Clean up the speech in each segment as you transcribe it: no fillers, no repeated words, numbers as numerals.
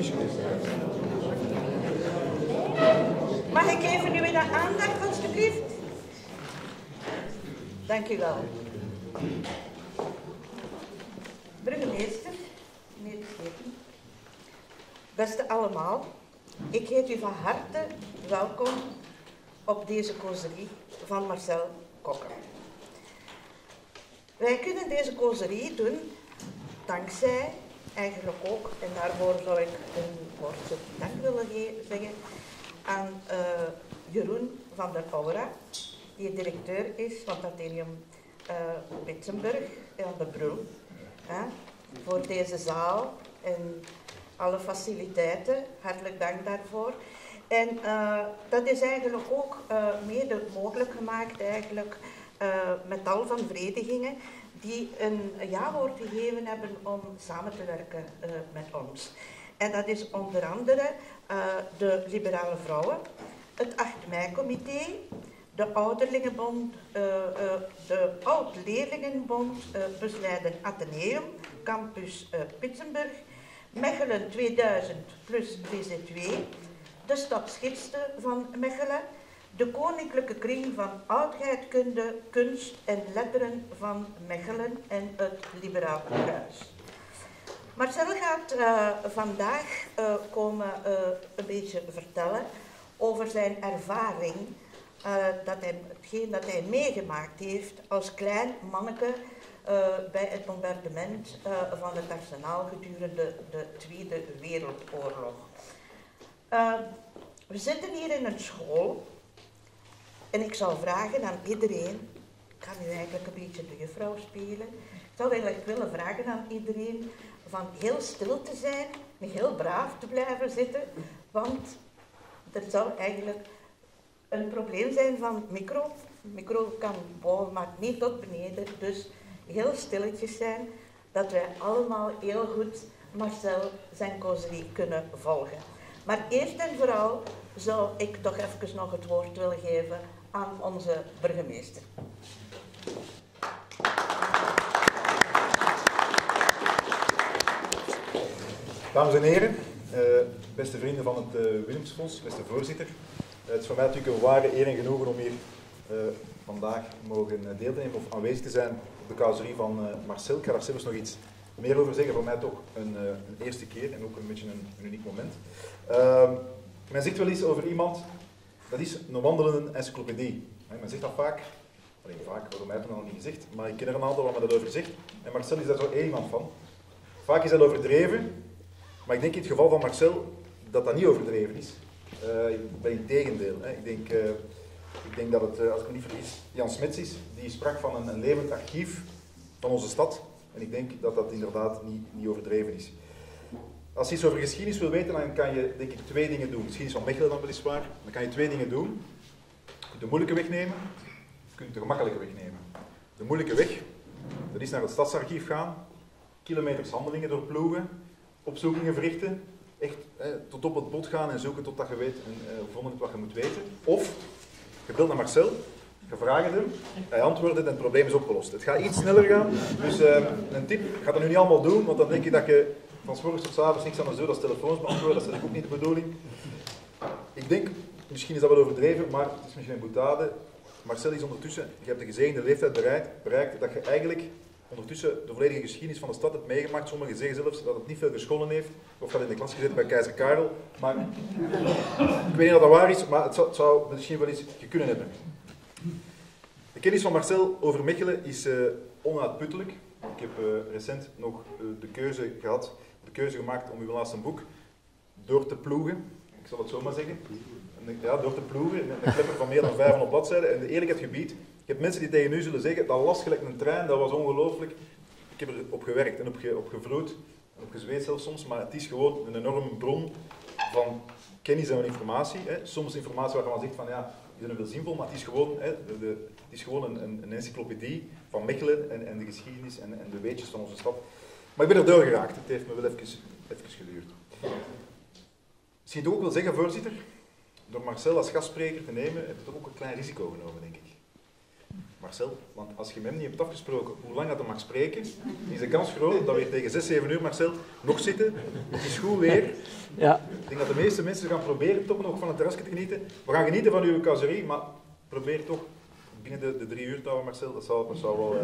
Mag ik even uw aandacht, alstublieft? Dank u wel. Burgemeester, meneer de Schepen, beste allemaal, ik heet u van harte welkom op deze causerie van Marcel Kokke. Wij kunnen deze causerie doen dankzij, eigenlijk ook, en daarvoor zou ik een woordje dank willen zeggen, aan Jeroen van der Aura, die directeur is van het Atheneum Pitsenburg aan de Brul, voor deze zaal en alle faciliteiten. Hartelijk dank daarvoor. En dat is eigenlijk ook mede mogelijk gemaakt eigenlijk met tal van verenigingen die een ja-woord gegeven hebben om samen te werken met ons. En dat is onder andere de Liberale Vrouwen, het 8 mei-comité, de Ouderlingenbond, de Oud-Leerlingenbond, Busleiden Atheneum, Campus Pitsenburg, Mechelen 2000 plus VZ2, de Stadsgidsen van Mechelen, de Koninklijke Kring van Oudheidkunde, Kunst en Letteren van Mechelen en het Liberaal Kruis. Marcel gaat vandaag komen een beetje vertellen over zijn ervaring, hetgeen dat hij meegemaakt heeft als klein manneke bij het bombardement van het arsenaal gedurende de Tweede Wereldoorlog. We zitten hier in een school en ik zou vragen aan iedereen, ik ga nu eigenlijk een beetje de juffrouw spelen, ik zou eigenlijk willen vragen aan iedereen van heel stil te zijn en heel braaf te blijven zitten, want er zou eigenlijk een probleem zijn van micro. Micro kan boven, maar niet tot beneden, dus heel stilletjes zijn, dat wij allemaal heel goed Marcel zijn causerie kunnen volgen. Maar eerst en vooral zou ik toch even nog het woord willen geven aan onze burgemeester. Dames en heren, beste vrienden van het Willemsfonds, beste voorzitter. Het is voor mij natuurlijk een ware eer en genoegen om hier vandaag mogen deel te nemen of aanwezig te zijn op de causerie van Marcel. Ik ga daar zelfs nog iets meer over zeggen, voor mij toch een eerste keer en ook een beetje een uniek moment. Men zegt wel eens over iemand, dat is een wandelende encyclopedie. Men zegt dat vaak, alleen vaak, waarom mij het nog niet gezegd, maar ik ken er een aantal waar men dat over zegt. En Marcel is daar zo één iemand van. Vaak is dat overdreven, maar ik denk in het geval van Marcel dat dat niet overdreven is. Bij het tegendeel. Ik denk dat het, als ik me niet vergis, Jan Smets is, die sprak van een levend archief van onze stad. En ik denk dat dat inderdaad niet overdreven is. Als je iets over geschiedenis wil weten, dan kan je denk ik 2 dingen doen. Geschiedenis van Mechelen dan weliswaar. Dan kan je 2 dingen doen. Je kunt de moeilijke weg nemen, of je kunt de gemakkelijke weg nemen. De moeilijke weg, dat is naar het stadsarchief gaan, kilometers handelingen doorploegen, opzoekingen verrichten, echt tot op het bot gaan en zoeken totdat je weet en gevonden hebt wat je moet weten. Of je belt naar Marcel, je vraagt hem, hij antwoordt en het probleem is opgelost. Het gaat iets sneller gaan, dus een tip, ik ga dat nu niet allemaal doen, want dan denk je dat je van 's morgens tot 's avonds niks anders doet als telefoons beantwoorden, dat is natuurlijk ook niet de bedoeling. Ik denk, misschien is dat wel overdreven, maar het is misschien een boetade. Marcel is ondertussen, je hebt de gezegende leeftijd bereikt dat je eigenlijk ondertussen de volledige geschiedenis van de stad hebt meegemaakt. Sommigen zeggen zelfs dat het niet veel gescholen heeft, of dat in de klas gezet bij keizer Karel. Maar ik weet niet of dat waar is, maar het zou misschien wel eens kunnen hebben. De kennis van Marcel over Mechelen is onuitputtelijk. Ik heb recent nog de keuze gemaakt om uw laatste boek door te ploegen. Ik zal het zo maar zeggen. Ja, door te ploegen, met een klepper van meer dan 500 bladzijden. En de eerlijkheid gebied, je hebt mensen die tegen u zullen zeggen, dat las gelijk een trein, dat was ongelooflijk. Ik heb erop gewerkt en op gevloed, en op gezweet zelfs soms, maar het is gewoon een enorme bron van kennis en informatie. Soms informatie waarvan je zegt van ja, die zijn wel zinvol, maar het is gewoon, het is gewoon een encyclopedie van Mechelen en de geschiedenis en de weetjes van onze stad. Maar ik ben er doorgeraakt, het heeft me wel even geduurd. Misschien toch ook wel zeggen, voorzitter, door Marcel als gastspreker te nemen, heb je toch ook een klein risico genomen, denk ik. Marcel, want als je met hem niet hebt afgesproken hoe lang dat hij mag spreken, is de kans groot dat we hier tegen 6, 7 uur, Marcel, nog zitten. Het is goed weer. Ja. Ik denk dat de meeste mensen gaan proberen toch nog van het terrasje te genieten. We gaan genieten van uw causerie, maar probeer toch binnen de 3 uur te houden, Marcel. Dat zou wel...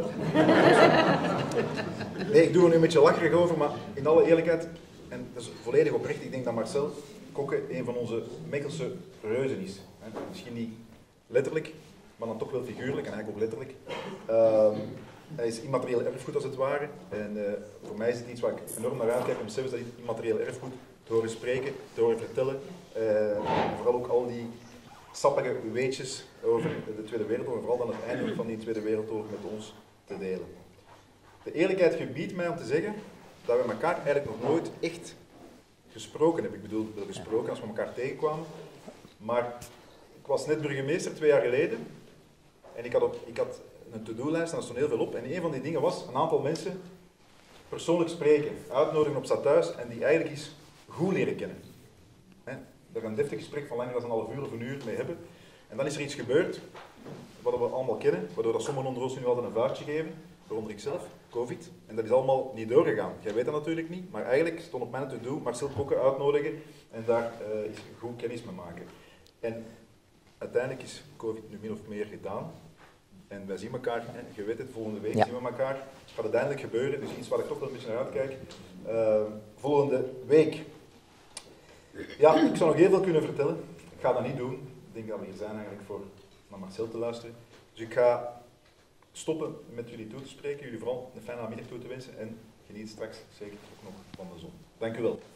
Nee, ik doe er nu een beetje lacherig over, maar in alle eerlijkheid, en dat is volledig oprecht, ik denk dat Marcel Kokke een van onze Mechelse reuzen is. Misschien niet letterlijk, maar dan toch wel figuurlijk en eigenlijk ook letterlijk. Hij is immaterieel erfgoed als het ware. En voor mij is het iets waar ik enorm naar uitkijk om zelfs dat immaterieel erfgoed te horen spreken, te horen vertellen. Vooral ook al die sappige weetjes over de Tweede Wereldoorlog, vooral dan het einde van die Tweede Wereldoorlog met ons te delen. De eerlijkheid gebiedt mij om te zeggen dat we elkaar eigenlijk nog nooit echt gesproken hebben. Ik bedoel, wel gesproken als we elkaar tegenkwamen. Maar ik was net burgemeester 2 jaar geleden en ik had een to-do-lijst en daar stond heel veel op. En een van die dingen was een aantal mensen persoonlijk spreken, uitnodigen op stadhuis en die eigenlijk eens goed leren kennen. Daar een deftig gesprek van langer dan een half uur of een uur mee hebben. En dan is er iets gebeurd, wat we allemaal kennen, waardoor dat sommigen onder ons nu altijd een vuurtje geven, waaronder ik zelf, COVID. En dat is allemaal niet doorgegaan. Jij weet dat natuurlijk niet, maar eigenlijk stond op mijn to-do Marcel Kokke uitnodigen en daar is goed kennis mee maken. En uiteindelijk is COVID nu min of meer gedaan. En wij zien elkaar, je weet het, volgende week zien we elkaar. Het gaat uiteindelijk gebeuren, dus iets waar ik toch wel een beetje naar uitkijk. Volgende week. Ja, ik zou nog heel veel kunnen vertellen. Ik ga dat niet doen. Ik denk dat we hier zijn eigenlijk voor naar Marcel te luisteren. Dus ik ga stoppen met jullie toe te spreken, jullie vooral een fijne namiddag toe te wensen en geniet straks zeker ook nog van de zon. Dank u wel.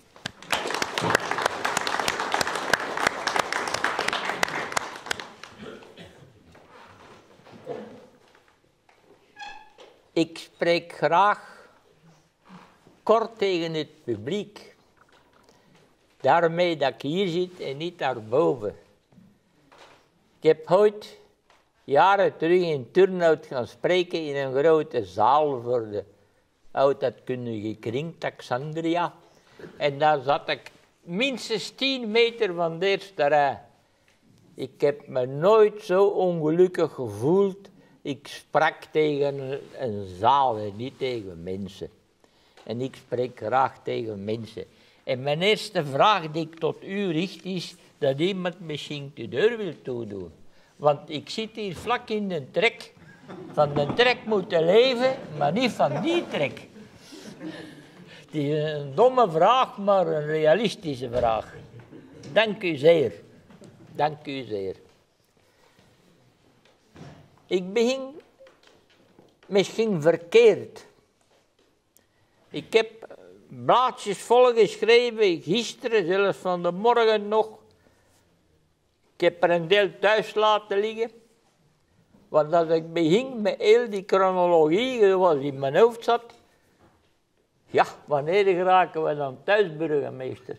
Ik spreek graag kort tegen het publiek. Daarmee dat ik hier zit en niet daarboven. Ik heb ooit jaren terug in Turnhout gaan spreken in een grote zaal voor de oudheidkundige kring, Taxandria. En daar zat ik minstens 10 meter van de eerste rij. Ik heb me nooit zo ongelukkig gevoeld. Ik sprak tegen een zaal en niet tegen mensen. En ik spreek graag tegen mensen. En mijn eerste vraag die ik tot u richt is dat iemand misschien de deur wil toedoen. Want ik zit hier vlak in de trek. Van de trek moeten leven, maar niet van die trek. Het is een domme vraag, maar een realistische vraag. Dank u zeer. Dank u zeer. Ik begin misschien verkeerd. Ik heb blaadjes volgeschreven, gisteren, zelfs van de morgen nog. Ik heb er een deel thuis laten liggen. Want als ik begin met heel die chronologie, zoals in mijn hoofd zat. Ja, wanneer geraken we dan thuis, burgemeester?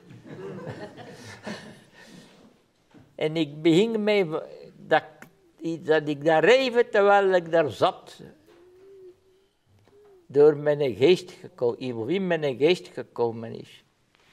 En ik begin met dat ik daar even, terwijl ik daar zat, door mijn geest gekomen, of in mijn geest gekomen is.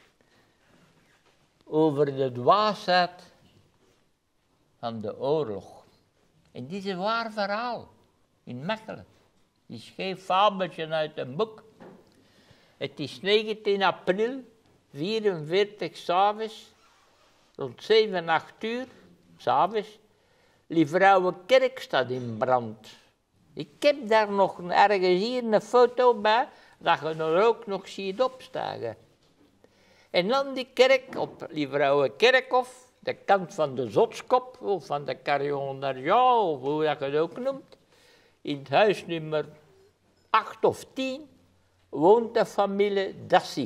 Over de dwaasheid van de oorlog. En dit is een waar verhaal, in Mechelen. Het is geen fabeltje uit een boek. Het is 19 april, 44 s'avonds, rond 7, 8 uur, s'avonds, Lievrouwenkerk staat in brand. Ik heb daar nog ergens hier een foto bij, dat je er ook nog ziet opstaan. En dan die kerk op Lievrouwenkerkhof, de kant van de Zotskop, of van de Carillon d'Argent, of hoe dat je het ook noemt, in het huis nummer 8 of 10, woont de familie Dassy.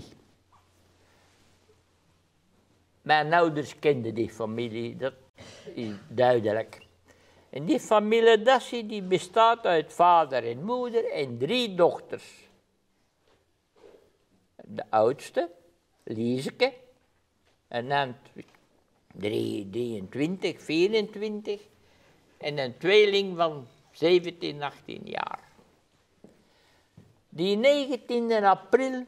Mijn ouders kenden die familie, dat is duidelijk. En die familie Dassy die bestaat uit vader en moeder en 3 dochters. De oudste, Lieseke, en dan 23, 24, en een tweeling van 17, 18 jaar. Die 19 april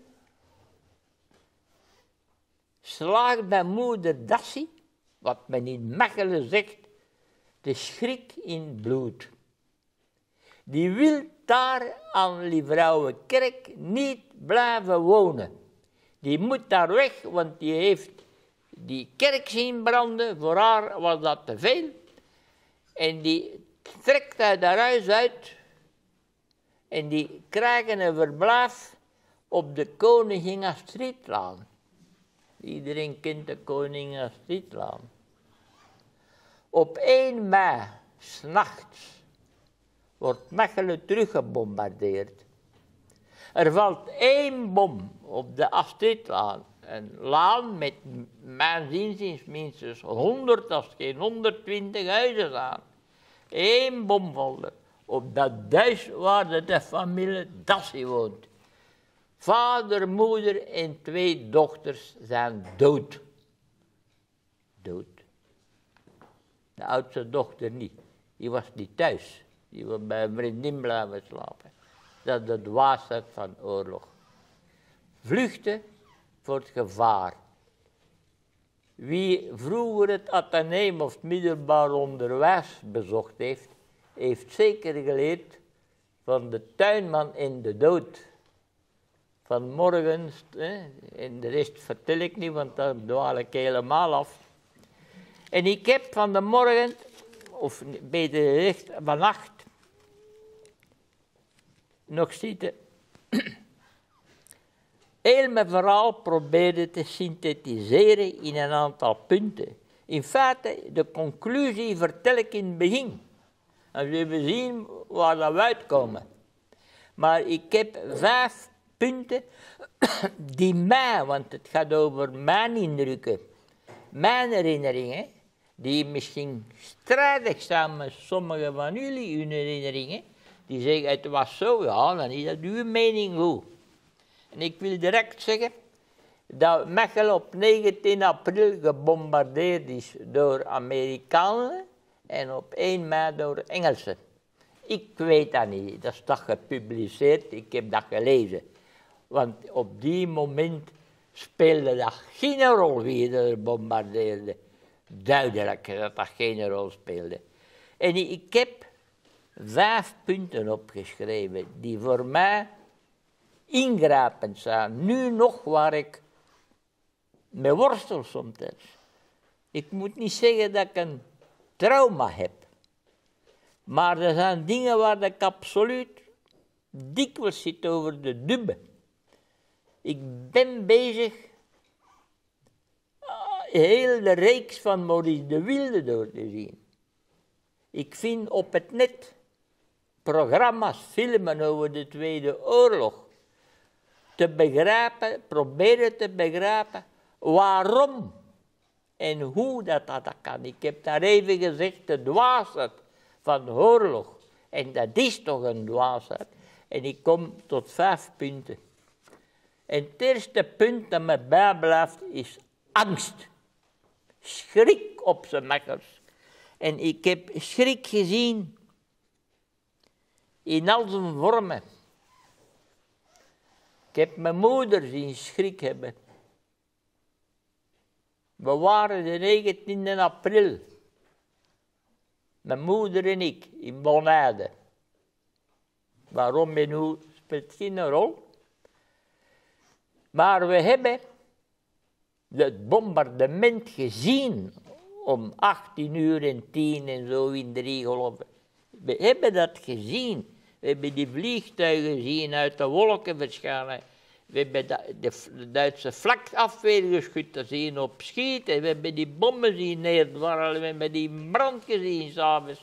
slaagt bij moeder Dassy, wat men in Mechelen zegt, de schrik in bloed. die wil daar aan Lievrouwenkerk niet blijven wonen. Die moet daar weg, want die heeft die kerk zien branden. Voor haar was dat te veel. En die trekt uit haar huis uit. En die krijgen een verblijf op de Koningin Astridlaan. Iedereen kent de Koningin Astridlaan. Op 1 mei, 's nachts, wordt Mechelen teruggebombardeerd. Er valt 1 bom op de Astridlaan. Een laan met, mijn inziens, minstens 100, als geen 120 huizen aan. 1 bom valt er op dat huis waar de familie Dassie woont. Vader, moeder en 2 dochters zijn dood. Dood. De oudste dochter niet. Die was niet thuis. Die was bij een vriendin blijven slapen. Dat is de dwaasheid van oorlog. Vluchten voor het gevaar. Wie vroeger het ateneum of het middelbaar onderwijs bezocht heeft, heeft zeker geleerd van de tuinman in de dood. Vanmorgen, en de rest vertel ik niet, want dan dwaal ik helemaal af. En ik heb van de morgen, of beter gezegd vannacht, nog zitten, heel mijn verhaal probeerde te synthetiseren in een aantal punten. In feite, de conclusie vertel ik in het begin. En we zien waar we uitkomen. Maar ik heb 5 punten die mij, want het gaat over mijn indrukken, mijn herinneringen, die misschien strijdig zijn met sommige van jullie hun herinneringen, die zeggen het was zo, ja, dan is dat uw mening goed. En ik wil direct zeggen dat Mechelen op 19 april gebombardeerd is door Amerikanen en op 1 mei door Engelsen. Ik weet dat niet, dat is toch gepubliceerd, ik heb dat gelezen. Want op die moment speelde dat geen rol wie er bombardeerde. Duidelijk dat dat geen rol speelde. En ik heb 5 punten opgeschreven die voor mij ingrijpend zijn. Nu nog waar ik me worstel soms. Ik moet niet zeggen dat ik een trauma heb. Maar er zijn dingen waar ik absoluut dikwijls zit over de dubbe. Ik ben bezig heel de reeks van Maurice de Wilde door te zien. Ik vind op het net programma's, filmen over de Tweede Oorlog. Te begrijpen, proberen te begrijpen waarom en hoe dat kan. Ik heb daar even gezegd, de dwaasheid van de oorlog. En dat is toch een dwaasheid. En ik kom tot 5 punten. En het eerste punt dat me bijblijft is angst. Schrik op zijn makkers. En ik heb schrik gezien in al zijn vormen. Ik heb mijn moeder zien schrik hebben. We waren de 19 april. Mijn moeder en ik in Bonaire. Waarom en hoe speelt geen rol. Maar we hebben het bombardement gezien om 18 uur en 10 en zo in 3 golven. We hebben dat gezien. We hebben die vliegtuigen gezien uit de wolken verschijnen. We hebben de Duitse vlakafweergeschut zien opschieten. We hebben die bommen zien neerdwarrelen. We hebben die brand gezien s'avonds.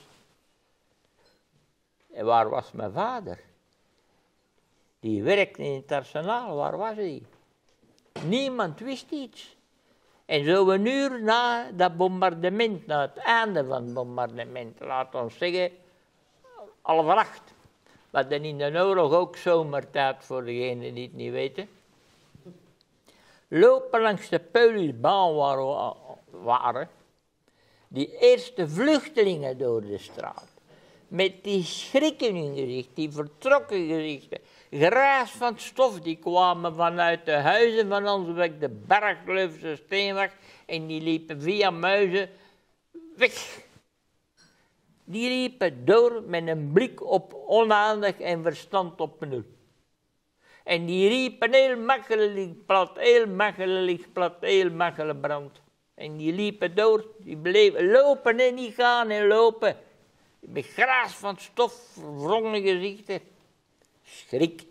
En waar was mijn vader? Die werkte in het arsenaal. Waar was hij? Niemand wist iets. En zo een uur na dat bombardement, na het einde van het bombardement, laat ons zeggen, 7:30. We hadden in de oorlog ook zomertijd, voor degenen die het niet weten. Lopen langs de Paulusbaan waar we waren, die eerste vluchtelingen door de straat. Met die schrik in hun gezicht, die vertrokken gezichten. Grijs van stof, die kwamen vanuit de huizen van ons weg, de Bergleufse Steenweg, en die liepen via Muizen weg. Die riepen door met een blik op onaandig en verstand op nul. En die riepen heel makkelijk plat, heel makkelijk plat, heel makkelijk brand. En die liepen door, die bleven lopen en niet gaan en lopen. Met graas van stof, wronge gezichten. Schrik.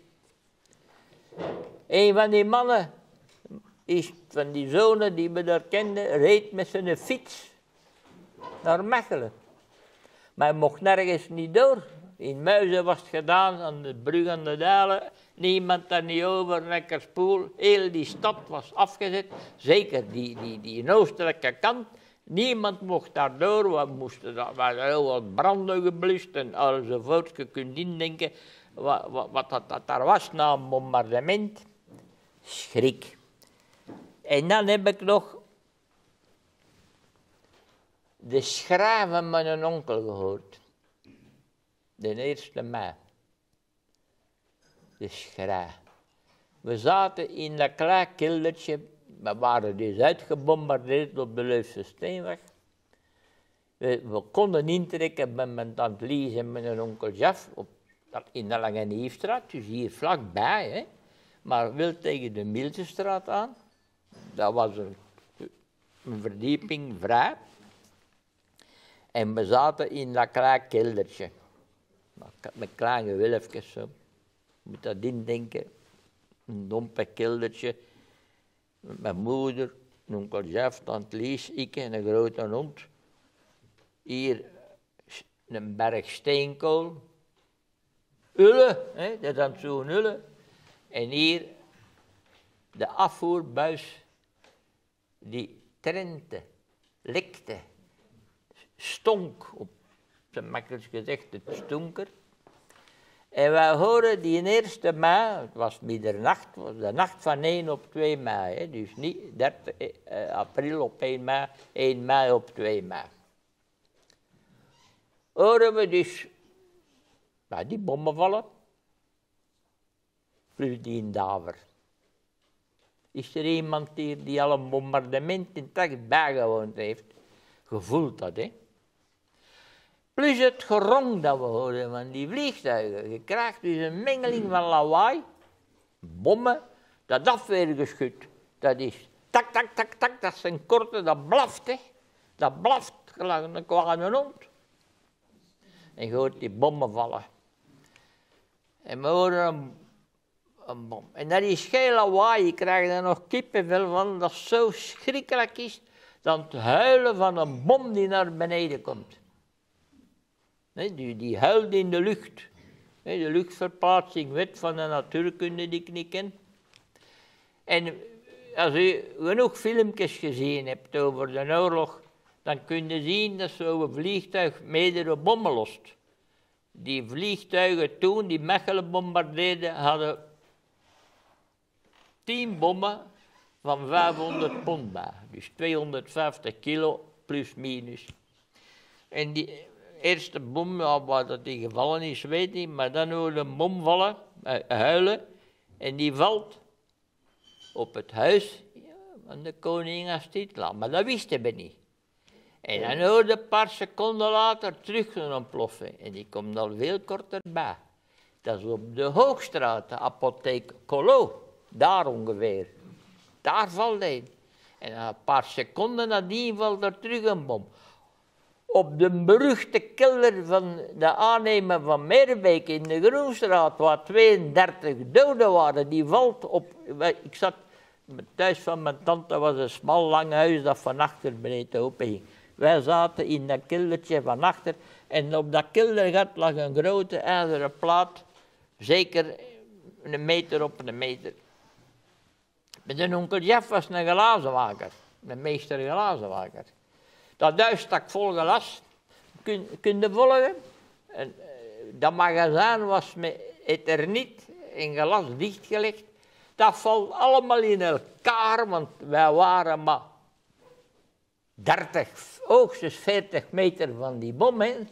Een van die mannen, van die zonen die we daar kenden, reed met zijn fiets naar Mechelen. Maar hij mocht nergens niet door. In Muizen was het gedaan, aan de brug aan de Dalen. Niemand daar niet over, lekker spoel. Heel die stad was afgezet. Zeker die oostelijke kant. Niemand mocht daar door. We waren heel wat branden geblust en enzovoort. Je kunt indenken wat dat daar was na een bombardement. Schrik. En dan heb ik nog de schraaf van mijn onkel gehoord. De 1e mei. De schraaf. We zaten in dat klein keldertje. We waren dus uitgebombardeerd op de Leufse Steenweg. We konden intrekken met mijn tante Lies en mijn onkel Jaf in de Lange Nieuwstraat, dus hier vlakbij. Hè. Maar wel tegen de Miltenstraat aan. Dat was een verdieping vrij. En we zaten in dat klein keldertje. Met kleine wilfjes zo. Je moet dat indenken. Een dompe keldertje. Met mijn moeder, een onkel Jeff, tante Lies, ik en een grote hond. Hier een berg steenkool. Ulle, hè, dat is dan zo'n ulle. En hier de afvoerbuis die trente, lekte, stonk, op zijn makkelijk gezegd, het stonker. En wij horen die 1e mei, het was middernacht, was de nacht van 1 op 2 mei, hè, dus niet 30 april op 1 mei, 1 mei op 2 mei. Horen we dus die bommen vallen, plus die in Daver. Is er iemand hier die al een bombardement in Tacht bijgewoond heeft? Gevoeld dat, hè? Plus het gerong dat we horen van die vliegtuigen. Je krijgt dus een mengeling van lawaai, bommen, dat afweergeschut. Dat is tak, tak, tak, tak, dat is een korte, dat blaft, hè. Dat blaft, gelijk een kwade hond. En je hoort die bommen vallen. En we horen een bom. En dat is geen lawaai, je krijgt er nog kippenvel van, dat zo schrikkelijk is, dan het huilen van een bom die naar beneden komt. Nee, die huilt in de lucht. Nee, de luchtverplaatsing, wet van de natuurkunde die ik niet ken. En als u genoeg filmpjes gezien hebt over de oorlog, dan kun je zien dat zo'n vliegtuig meerdere bommen lost. Die vliegtuigen toen, die Mechelen bombardeerden, hadden 10 bommen van 500 pond bij. Dus 250 kilo plus minus. En die eerste bom, waar dat die gevallen is, weet ik niet, maar dan hoorde een bom vallen, huilen, en die valt op het huis van de koningin Astrid. Maar dat wisten we niet. En dan hoorde een paar seconden later terug een ontploffing. En die komt al veel korter bij. Dat is op de Hoogstraat, de apotheek Colo. Daar ongeveer. Daar valt hij. En een paar seconden nadien valt er terug een bom. Op de beruchte kelder van de aannemer van Meerbeek in de Groenstraat, waar 32 doden waren, die valt op... Ik zat thuis van mijn tante, was een smal lang huis dat van achter beneden open ging. Wij zaten in dat keldertje van achter en op dat keldergat lag een grote ijzeren plaat, zeker 1 meter op 1 meter. Mijn onkel Jeff was een glazenmaker, een meester glazenmaker. Dat huis stak vol glas, kun je volgen? En, dat magazijn was met etherniet en glas dichtgelegd. Dat valt allemaal in elkaar, want wij waren maar 30, hoogstens 40 meter van die bom heen.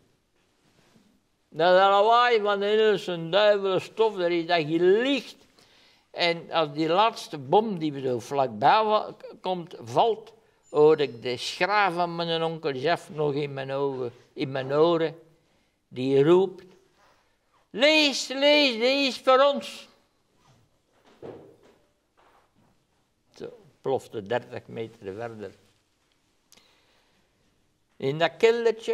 Dat lawaai van de Engelse duivelstof, er is dat gelicht. En als die laatste bom die zo vlakbij komt, valt, hoorde ik de schraaf van mijn onkel Jeff nog in mijn oren, die roept, lees, die is voor ons. Zo plofte 30 meter verder. In dat keldertje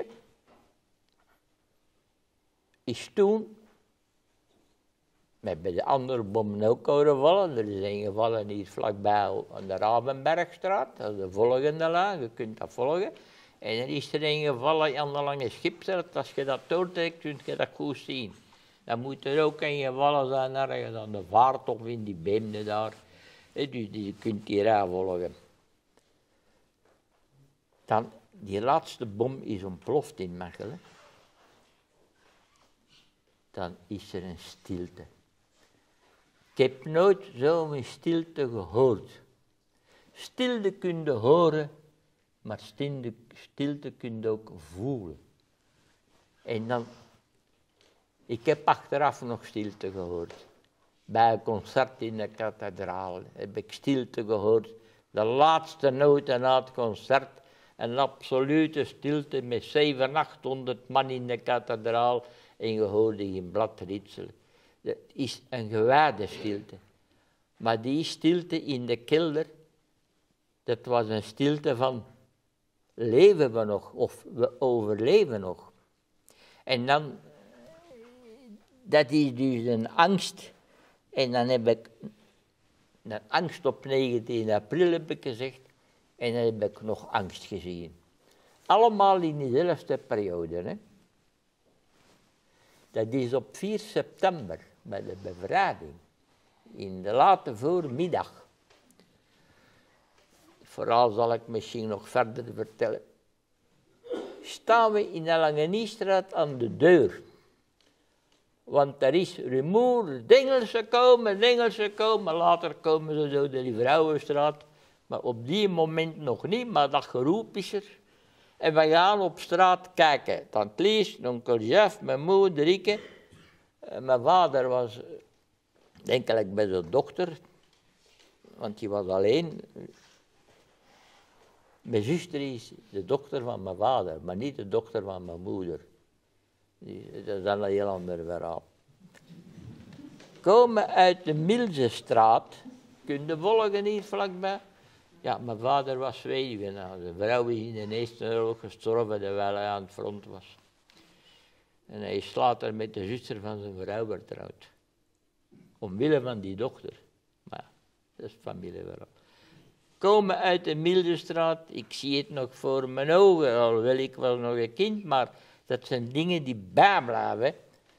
is toen, met bij de andere bommen ook horen vallen, er is een gevallen hier vlakbij aan de Ravenbergstraat, dat is de volgende laan, je kunt dat volgen. En dan is er een gevallen aan de Lange Schipstraat, als je dat doortrekt, kun je dat goed zien. Dan moet er ook een gevallen zijn ergens aan de vaart of in die beemden daar. Dus je kunt die raar volgen. Dan, die laatste bom is ontploft in Mechelen. Dan is er een stilte. Ik heb nooit zo'n stilte gehoord. Stilte kun je horen, maar stilte kun je ook voelen. En dan, ik heb achteraf nog stilte gehoord. Bij een concert in de kathedraal heb ik stilte gehoord. De laatste noten na het concert, een absolute stilte met 700, 800 man in de kathedraal en je hoorde geen blad ritselen. Dat is een gewijde stilte. Maar die stilte in de kelder, dat was een stilte van leven we nog of we overleven nog. En dan, dat is dus een angst. En dan heb ik een angst op 19 april heb ik gezegd. En dan heb ik nog angst gezien. Allemaal in dezelfde periode. Hè. Dat is op 4 september, bij de bevrijding. In de late voormiddag. Vooral zal ik misschien nog verder vertellen. Staan we in de Langeniestraat aan de deur. Want er is rumoer, de Engelsen komen, later komen ze door de Vrouwenstraat. Maar op die moment nog niet, maar dat geroep is er. En we gaan op straat kijken. Tante Lies, onkel Jeff, mijn moeder, Rieke. Mijn vader was, denk ik, bij zijn dochter. Want die was alleen. Mijn zuster is de dochter van mijn vader, maar niet de dochter van mijn moeder. Dat is dan een heel ander verhaal. Komen uit de Milzestraat, kun je volgen hier vlakbij? Ja, mijn vader was weduwe. Zijn vrouw is in de Eerste Oorlog gestorven terwijl hij aan het front was. En hij is later met de zuster van zijn vrouw getrouwd. Omwille van die dochter. Maar dat is familieverhaal. Komen uit de Milzestraat, ik zie het nog voor mijn ogen, alhoewel ik was nog een kind, maar dat zijn dingen die bijblijven.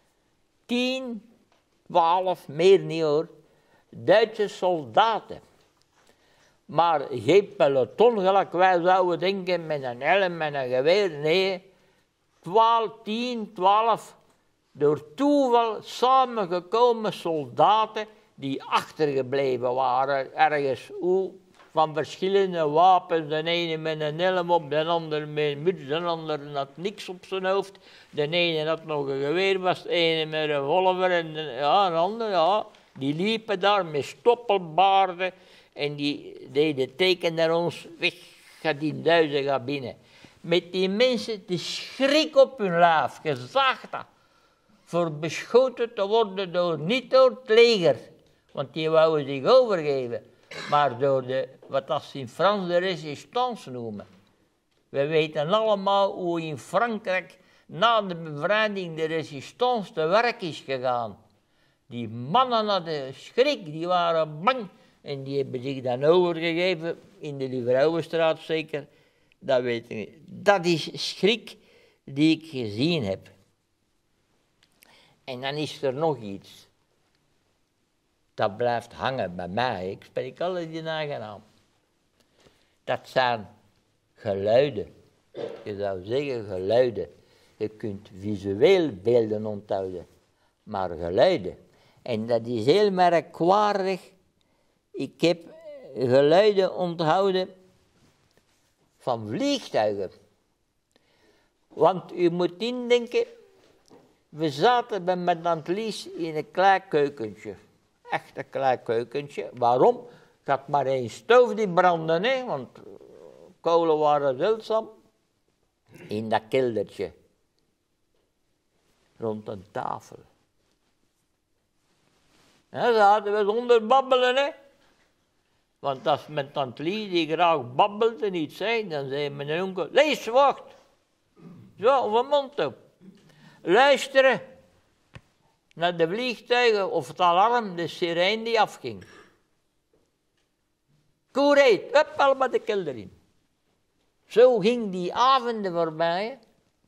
10, 12, meer niet hoor, Duitse soldaten. Maar geen peloton, gelijk wij zouden denken, met een helm, met een geweer. Nee, 10, 12, door toeval samengekomen soldaten die achtergebleven waren, ergens van verschillende wapens. De ene met een helm op, de ander met een muts, de ander had niks op zijn hoofd. De ene had nog een geweer, was de ene met een revolver en de ander, ja. Die liepen daar met stoppelbaarden. En die deden teken naar ons, weg, gaat die duizen, gaat binnen. Met die mensen de schrik op hun lijf, je zag dat. Voor beschoten te worden niet door het leger, want die wouden zich overgeven. Maar door wat ze in Frans de résistance noemen. We weten allemaal hoe in Frankrijk na de bevrijding de résistance te werk is gegaan. Die mannen hadden schrik, die waren bang. En die hebben zich dan overgegeven, in de Vrouwenstraat zeker, dat weet ik niet. Dat is schrik die ik gezien heb. En dan is er nog iets. Dat blijft hangen bij mij, ik spreek alle die nagen aan. Dat zijn geluiden. Je zou zeggen geluiden. Je kunt visueel beelden onthouden, maar geluiden. En dat is heel merkwaardig. Ik heb geluiden onthouden van vliegtuigen. Want u moet indenken, we zaten bij Madame Lies in een klein keukentje. Echt een klein keukentje. Waarom? Ik had maar één stoof die brandde, hè? Want ik kolen waren zeldzaam. In dat keldertje. Rond een tafel. En zaten we zonder babbelen, hè. Want als met tante Lie, die graag babbelt en iets zei, dan zei mijn onkel, lees, wacht. Zo, van mond op. Luisteren naar de vliegtuigen of het alarm, de sirene die afging. Koereet, hup, allemaal de kelder in. Zo ging die avonden voorbij.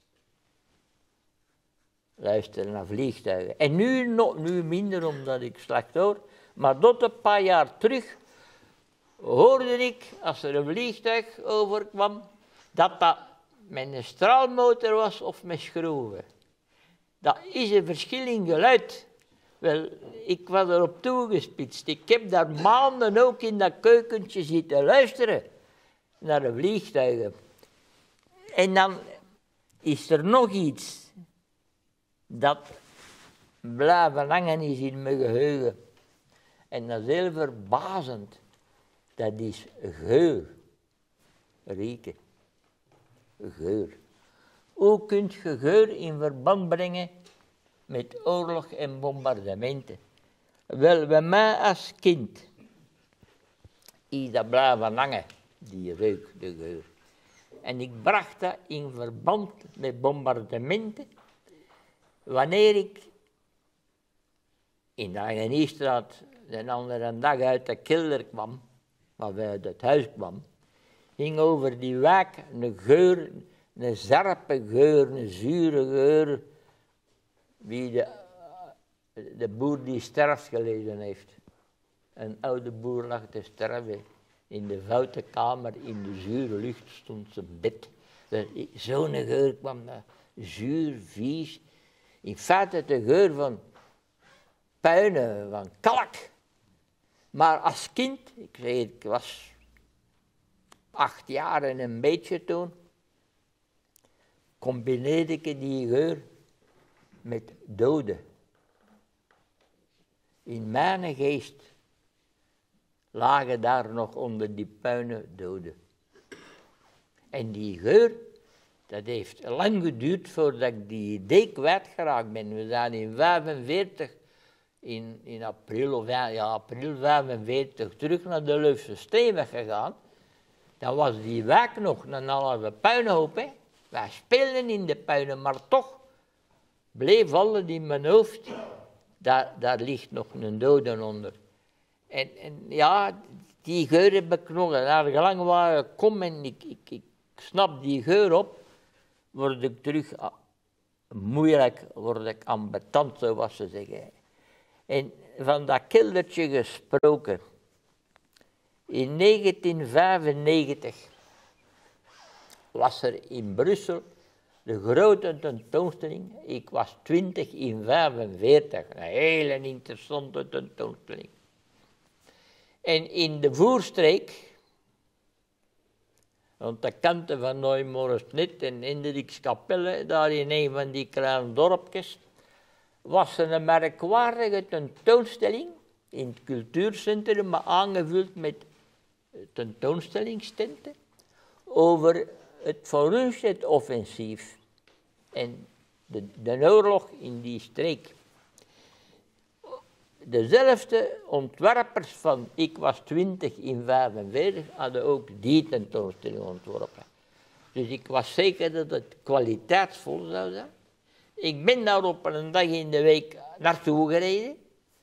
Luisteren naar vliegtuigen. En nu minder omdat ik slecht hoor, maar tot een paar jaar terug hoorde ik, als er een vliegtuig overkwam, dat dat met een straalmotor was of met schroeven. Dat is een verschil in geluid. Wel, ik was erop toegespitst. Ik heb daar maanden ook in dat keukentje zitten luisteren naar de vliegtuigen. En dan is er nog iets dat blijven hangen is in mijn geheugen. En dat is heel verbazend. Dat is geur. Rieke. Geur. Hoe kun je geur in verband brengen met oorlog en bombardementen? Wel, bij mij als kind is dat blijven hangen, die reuk, de geur. En ik bracht dat in verband met bombardementen, wanneer ik in de Angeniestraat de andere dag uit de kelder kwam, waar wij uit het huis kwam, ging over die wijk een geur, een zarpe geur, een zure geur, wie de boer die sterft gelezen heeft. Een oude boer lag te sterven. In de foute kamer, in de zure lucht stond zijn bed. Zo'n geur kwam daar, zuur, vies. In feite de geur van puinen, van kalk. Maar als kind, ik was 8 jaar en een beetje toen, combineerde ik die geur met doden. In mijn geest lagen daar nog onder die puinen doden. En die geur, dat heeft lang geduurd voordat ik die idee kwijtgeraakt ben. We zijn in 1945, in april 1945, terug naar de Leufse Steenweg gegaan. Dan was die wijk nog een halve puinhoop, hè. Wij speelden in de puinen, maar toch bleef alles in mijn hoofd. Daar ligt nog een dode onder. En ja, die geur heb ik nog. Naar gelang waar ik kom en ik snap die geur op, word ik terug moeilijk, word ik ambetant, zoals ze zeggen. En van dat keldertje gesproken. In 1995 was er in Brussel de grote tentoonstelling. Ik was 20 in 1945, een hele interessante tentoonstelling. En in de Voerstreek, rond de kanten van Nooimoresnet en Hendrikskapelle, daar in een van die kleine dorpjes, was er een merkwaardige tentoonstelling in het cultuurcentrum, maar aangevuld met tentoonstellingstenten over het Vooruitzet-offensief en de oorlog in die streek. Dezelfde ontwerpers van Ik was 20 in 1945 hadden ook die tentoonstelling ontworpen. Dus ik was zeker dat het kwaliteitsvol zou zijn. Ik ben daar op een dag in de week naartoe gereden.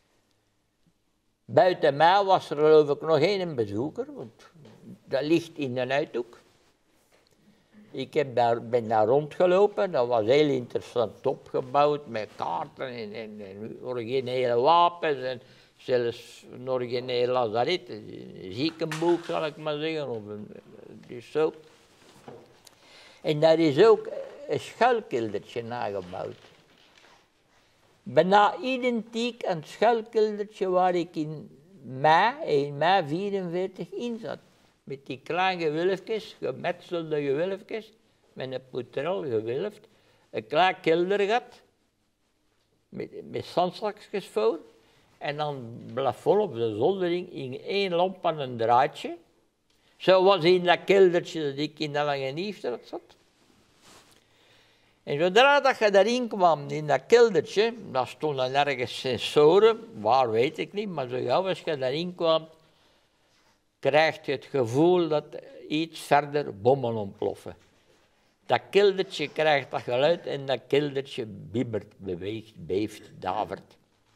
Buiten mij was er geloof ik nog één bezoeker, want dat ligt in een uithoek. Ik ben daar rondgelopen, dat was heel interessant opgebouwd met kaarten en originele wapens en zelfs een origineel lazaret, een ziekenboek zal ik maar zeggen, of dus zo. En daar is ook een schuilkeldertje nagebouwd. Bijna identiek aan het schuilkeldertje waar ik in mei 1944 in zat. Met die kleine gewilfjes, gemetselde gewilfjes, met een poetrel gewilfd. Een klein keldergat, met zandslakjes voor. En dan plafond op de zoldering in 1 lamp aan een draadje. Zo was in dat keldertje dat ik in de Lange Nieuwstraat zat. En zodra dat je daarin kwam, in dat keldertje, daar stonden ergens sensoren, waar weet ik niet, maar zo gauw als je daarin kwam, krijg je het gevoel dat iets verder bommen ontploffen. Dat keldertje krijgt dat geluid en dat keldertje bibbert, beweegt, beeft, davert.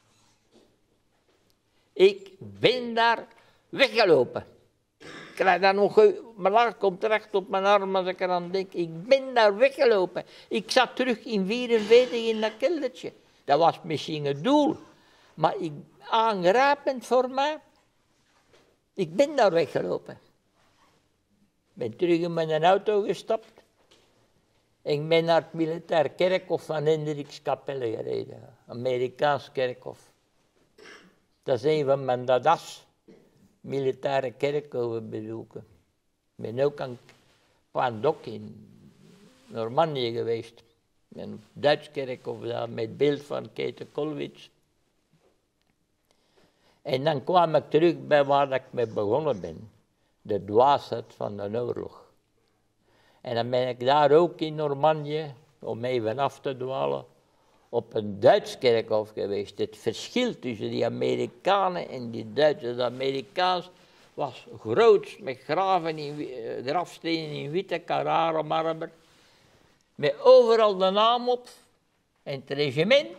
Ik ben daar weggelopen. Ik krijg daar nog, mijn hart komt terecht op mijn arm als ik eraan denk. Ik ben daar weggelopen. Ik zat terug in 44 in dat keldertje. Dat was misschien het doel. Maar aangrijpend voor mij. Ik ben daar weggelopen. Ik ben terug in mijn auto gestapt. Ik ben naar het militair kerkhof van Hendrikskapelle gereden. Amerikaans kerkhof. Dat is een van mijn dadas. Militaire kerkhoven bezoeken. Ik ben ook aan Poindok in Normandië geweest. Een Duits kerkhof daar met het beeld van Kete Kollwitz. En dan kwam ik terug bij waar ik mee begonnen ben. De dwaasheid van de oorlog. En dan ben ik daar ook in Normandië, om even af te dwalen, op een Duits kerkhof geweest. Het verschil tussen die Amerikanen en die Duitsers. De Amerikaans was groot, met grafstenen in witte Carrara marmer. Met overal de naam op. En het regiment.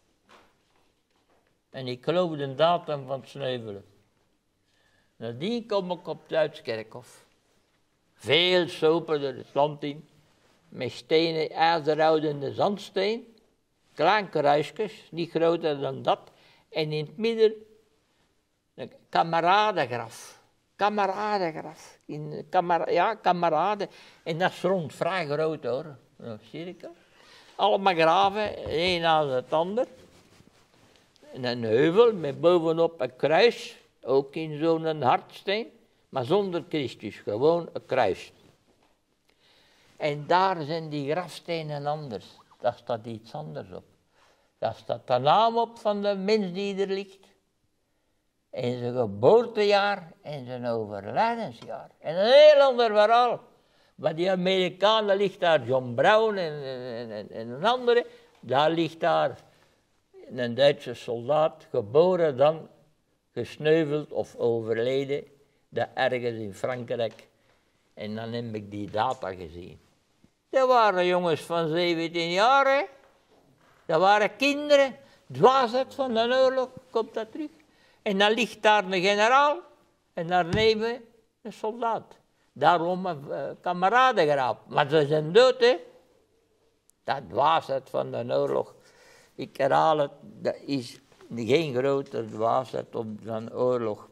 En ik geloof de datum van het sneuvelen. Nadien kom ik op het Duits kerkhof. Veel soperder het land in. Met stenen, ijzerhoudende zandsteen. Klein kruisjes, niet groter dan dat. En in het midden een kameradengraf. Kameradengraf. Kameraden. En dat is rond, vrij groot hoor. Een cirkel. Allemaal graven, een aan het ander. En een heuvel met bovenop een kruis. Ook in zo'n hardsteen. Maar zonder Christus, gewoon een kruis. En daar zijn die grafstenen anders. Daar staat iets anders op. Daar staat de naam op van de mens die er ligt. En zijn geboortejaar en zijn overlijdensjaar. En een heel ander verhaal. Bij die Amerikanen ligt daar John Brown en een andere. Daar ligt daar een Duitse soldaat, geboren dan, gesneuveld of overleden. Dat ergens in Frankrijk. En dan heb ik die data gezien. Dat waren jongens van 17 jaar, hè. Dat waren kinderen. Dwaasheid van de oorlog, komt dat terug. En dan ligt daar een generaal en daarneven een soldaat. Daarom een kameradengraaf. Maar ze zijn dood, hè. Dat dwaasheid van de oorlog. Ik herhaal het, dat is geen groter dwaasheid dan oorlog.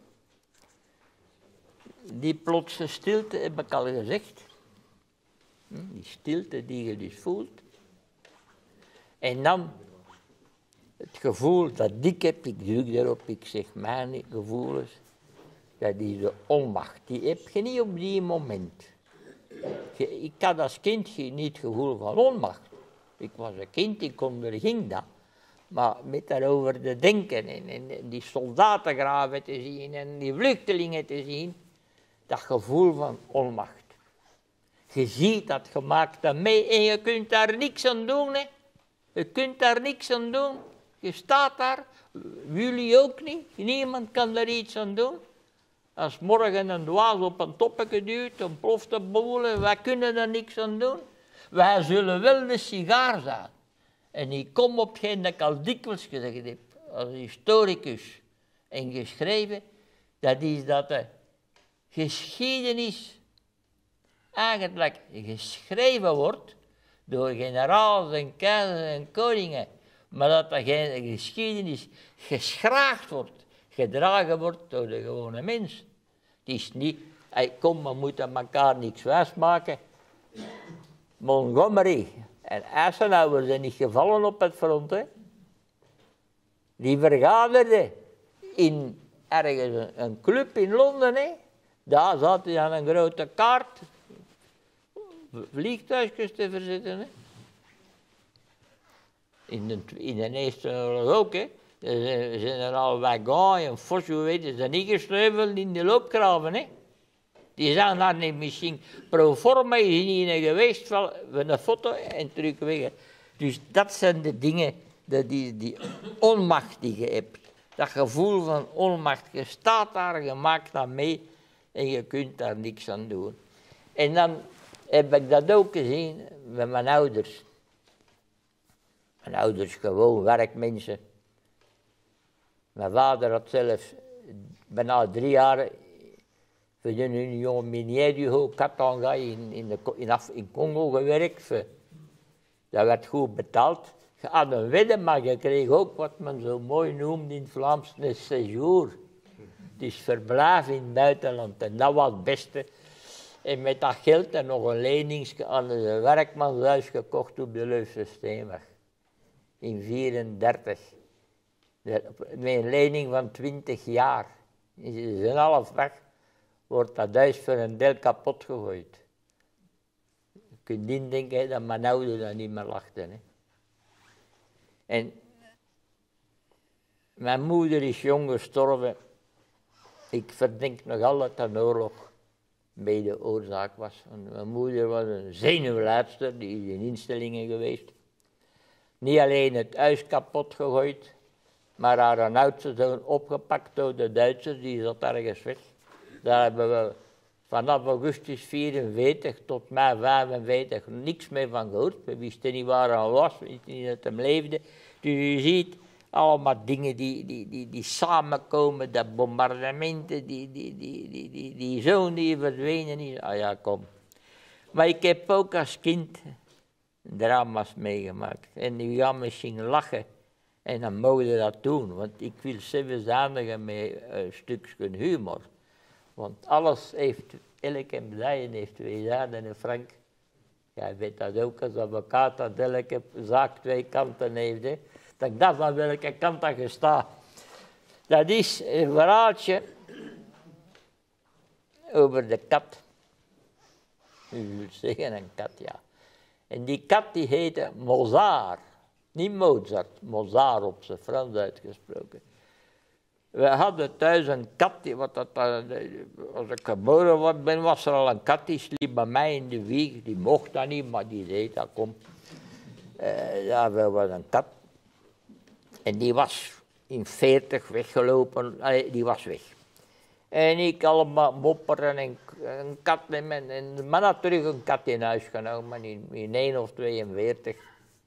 Die plotse stilte heb ik al gezegd. Die stilte die je dus voelt. En dan het gevoel dat ik heb, ik druk daarop, ik zeg mijn gevoelens. Dat is de onmacht. Die heb je niet op die moment. Ik had als kind niet het gevoel van onmacht. Ik was een kind, ik onderging dat. Maar met daarover te denken en die soldatengraven te zien en die vluchtelingen te zien. Dat gevoel van onmacht. Je ziet dat, je maakt dat mee en je kunt daar niks aan doen. Hè. Je kunt daar niks aan doen. Je staat daar, jullie ook niet. Niemand kan daar iets aan doen. Als morgen een dwaas op een toppetje duwt, dan ploft de boel, wij kunnen daar niks aan doen. Wij zullen wel de sigaar zijn. En ik kom op geen dat ik al dikwijls gezegd heb, als historicus en geschreven, dat is dat de geschiedenis eigenlijk geschreven wordt door generaals en keizers en koningen, maar dat er geen geschiedenis geschraagd wordt, gedragen wordt door de gewone mens. Het is niet, kom, we moeten elkaar niks wijsmaken. Montgomery en Eisenhower zijn niet gevallen op het front, hè. Die vergaderden in ergens een club in Londen, hè. Daar zat hij aan een grote kaart vliegtuigjes te verzetten, hè. In de Eerste Oorlog ook, hè. Generaal Wagon en Foch, hoe weet je, zijn niet gesneuveld in de loopgraven, hè. Die zijn daar niet misschien pro forma is niet geweest van een foto en terug weg. Dus dat zijn de dingen, die onmacht die je hebt. Dat gevoel van onmacht. Je staat daar, je maakt dat mee en je kunt daar niks aan doen. En dan heb ik dat ook gezien met mijn ouders. Mijn ouders gewoon werkmensen. Mijn vader had zelf bijna 3 jaar voor de Union Minière du Katanga in Congo gewerkt. Dat werd goed betaald. Je had een wedden, maar je kreeg ook wat men zo mooi noemt in het Vlaams een séjour. Dus verblijf in het buitenland. En dat was het beste. En met dat geld en nog een lening aan een werkmanshuis gekocht op de Leufse Steenweg. In 1934. Met een lening van 20 jaar. Is een half weg. Wordt dat huis voor een deel kapot gegooid. Je kunt indenken dat mijn ouders dat niet meer lachten. Hè. En mijn moeder is jong gestorven. Ik verdenk nog altijd dat een oorlog bij de oorzaak was. Want mijn moeder was een zenuwleidster, die is in instellingen geweest. Niet alleen het huis kapot gegooid, maar haar oudste zoon opgepakt door de Duitsers, die zat ergens weg. Daar hebben we vanaf augustus 1944 tot mei 1945 niks meer van gehoord. We wisten niet waar hij was, we wisten niet dat hij leefde. Dus je ziet allemaal dingen die samenkomen, dat bombardementen, die zoon die verdwenen is. Ah ja, kom. Maar ik heb ook als kind drama's meegemaakt. En die gaan misschien lachen. En dan mogen we dat doen, want ik wil zelfs aandigen met een stukje humor. Want alles heeft, elke medaille heeft 2 zijden en Frank. Jij weet dat ook als advocaat, dat elke zaak 2 kanten heeft. Hè. Dat ik dat van welke kant dat je staat. Dat is een verhaaltje over de kat. U wilt zeggen een kat, ja. En die kat die heette Mozart. Niet Mozart, Mozart op zijn Frans uitgesproken. We hadden thuis een kat, als ik geboren ben, was er al een kat, die sliep bij mij in de wieg. Die mocht dat niet, maar die deed dat, kom. Ja, er was een kat. En die was in 40 weggelopen, die was weg. En ik allemaal mopperen en een kat nemen. En de man had terug een kat in huis genomen, in 1 of 42.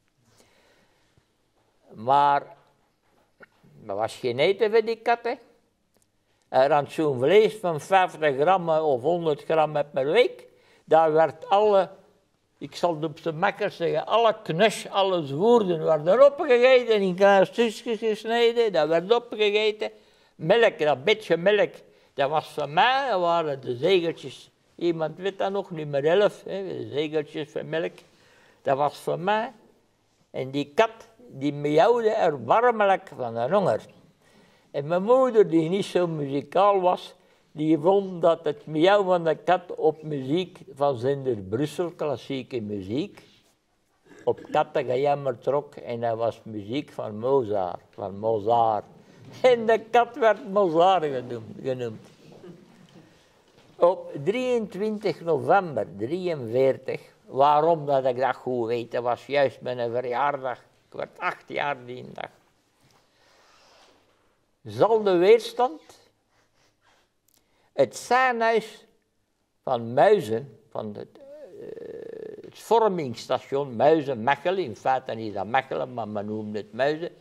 Maar er was geen eten voor die katten. Er had zo'n vlees van 50 gram of 100 gram per week. Daar werd ik zal het op zijn makkelijk zeggen, alle knus, alle zwoerden werden opgegeten, in kleine stukjes gesneden, dat werd opgegeten. Melk, dat beetje melk, dat was van mij, dat waren de zegeltjes. Iemand weet dat nog, nummer 11, de zegeltjes van melk. Dat was van mij. En die kat, die miauwde er warmelijk van de honger. En mijn moeder, die niet zo muzikaal was, die vond dat het miauw van de kat op muziek van zender Brussel, klassieke muziek, op kattengejammer trok en dat was muziek van Mozart. En de kat werd Mozart genoemd. Op 23 november 1943, waarom dat ik dat goed weet, dat was juist mijn verjaardag, ik werd 8 jaar die dag. Zal de weerstand het zaanhuis van Muizen, van het vormingsstation Muizen-Mechelen, in feite niet dat Mechelen, maar men noemde het Muizen,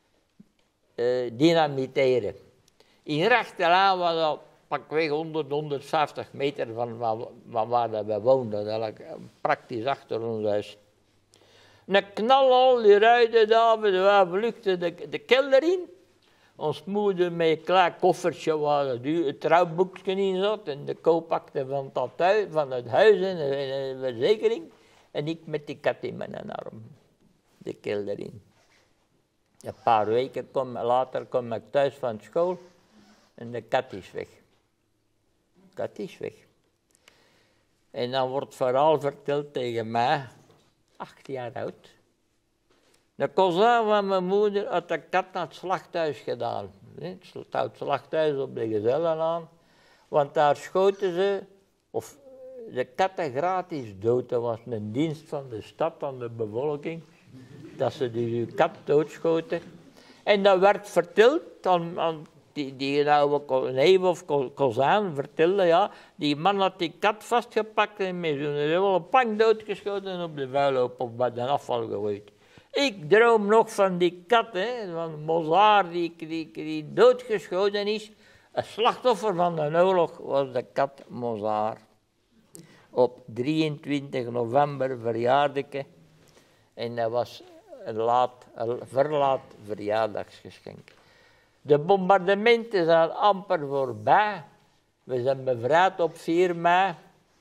dynamiteren. In rechteraan was dat pakweg 150 meter van waar we woonden, praktisch achter ons huis. Een knal al, die ruiten daar, we vluchtten de kelder in. Ons moeder met een klein koffertje waar het trouwboekje in zat en de koopakte van het huis en de verzekering. En ik met die kat in mijn arm, de kelder in. Een paar weken later kom ik thuis van school en de kat is weg. De kat is weg. En dan wordt het verhaal verteld tegen mij, 8 jaar oud. De cousin van mijn moeder had de kat naar het slachthuis gedaan. Het slachthuis op de Gezellen aan. Want daar schoten ze of de katten gratis dood. Dat was een dienst van de stad aan de bevolking, dat ze dus uw kat doodschoten. En dat werd verteld aan die oude neef of kozaan vertelde, ja, die man had die kat vastgepakt en met zo'n hele plank doodgeschoten en op de vuilhoop of bij de afval gegooid. Ik droom nog van die kat, hè, van Mozart die doodgeschoten is. Een slachtoffer van de oorlog was de kat Mozart. Op 23 november verjaarde ik. En dat was een verlaat verjaardagsgeschenk. De bombardementen zijn amper voorbij. We zijn bevrijd op 4 mei.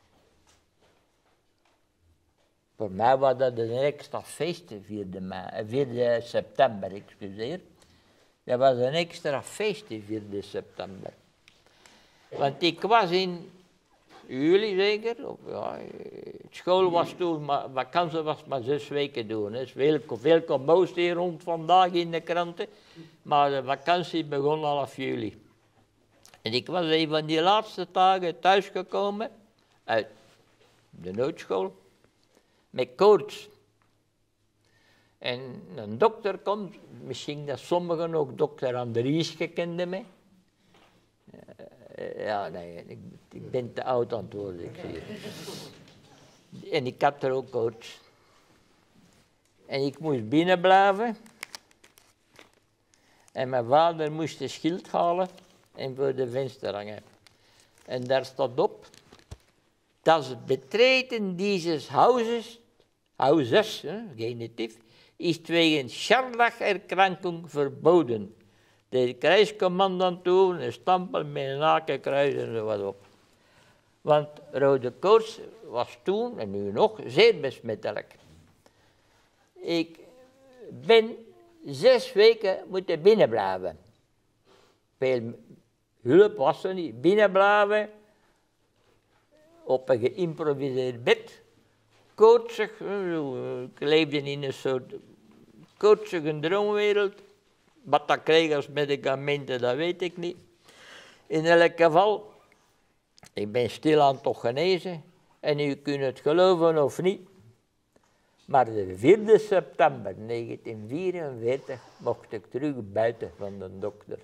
Voor mij was dat een extra feest, 4 september, excuseer. Dat was een extra feest, 4 september. Want ik was in juli zeker, school was toen, maar vakantie was maar 6 weken doen. Er is veel commotie rond vandaag in de kranten, maar de vakantie begon half juli. En ik was een van die laatste dagen thuisgekomen uit de noodschool met koorts. En een dokter komt, misschien dat sommigen ook dokter Andries kenden me. Ja, nee, ik ben te oud aan het worden, ik zie het. En ik had er ook koorts. En ik moest binnen blijven. En mijn vader moest de schild halen en voor de venster hangen. En daar staat op, dat betreden dieses houses, genitief, is wegens scharlacherkrankung verboden. De krijgscommandant toen een stempel met een hakenkruis en zo wat op. Want rode koorts was toen, en nu nog, zeer besmettelijk. Ik ben 6 weken moeten binnenblijven. Veel hulp was er niet. Binnenblijven, op een geïmproviseerd bed. Koortsig, ik leefde in een soort koortsige droomwereld. Wat dat kreeg als medicamenten, dat weet ik niet. In elk geval, ik ben stilaan toch genezen. En u kunt het geloven of niet. Maar de 4 september 1944 mocht ik terug buiten van de dokter.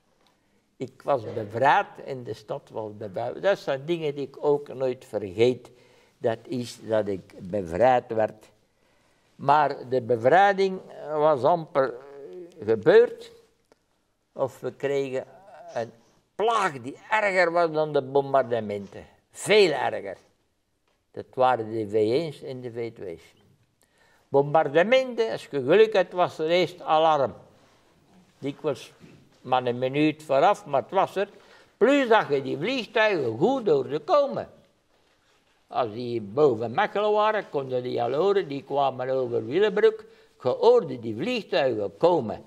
Ik was bevrijd en de stad was bevrijd. Dat zijn dingen die ik ook nooit vergeet. Dat is dat ik bevrijd werd. Maar de bevrijding was amper gebeurd. Of we kregen een plaag die erger was dan de bombardementen. Veel erger. Dat waren de V1's en de V2's. Bombardementen, als je geluk had, was er eerst alarm. Dikwijls maar een minuut vooraf, maar het was er. Plus dat je die vliegtuigen goed hoorde komen. Als die boven Mechelen waren, konden die al horen, die kwamen over Willebroek. Je hoorde die vliegtuigen komen.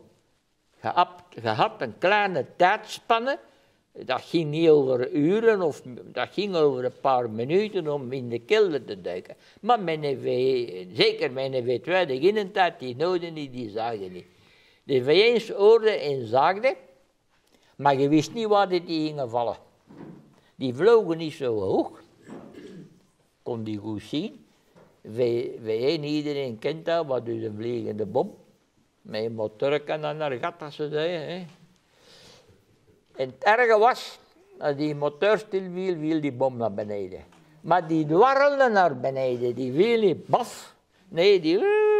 Je had een kleine tijdspanne. Dat ging niet over uren, of dat ging over een paar minuten om in de kelder te duiken. Maar zeker mijn V2, de ginnentijd, die noden niet, die zagen niet. De V1's hoorden en zaagden, maar je wist niet waar die gingen vallen. Die vlogen niet zo hoog. Kon die goed zien. V1, iedereen kent dat, wat dus een vliegende bom. Met een motor kan dan naar gat, als ze zeggen. Hè. En het erge was, als die motor stil viel die bom naar beneden. Maar die dwarrelde naar beneden, die viel niet baf. Nee,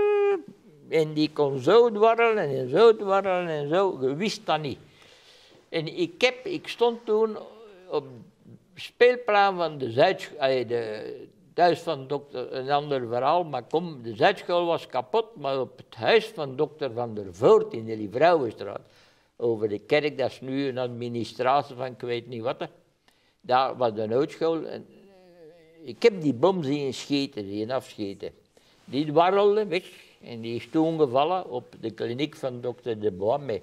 en die kon zo dwarrelen en zo dwarrelen en zo, je wist dat niet. En ik stond toen op het speelplan van de thuis van dokter, een ander verhaal, maar kom, de Zuidschool was kapot, maar op het huis van dokter Van der Voort in de Liefvrouwenstraat, over de kerk, dat is nu een administratie van ik weet niet wat, daar was de noodschool. En, ik heb die bom zien afschieten. Die dwarrelde weg en die is toen gevallen op de kliniek van dokter De Bois met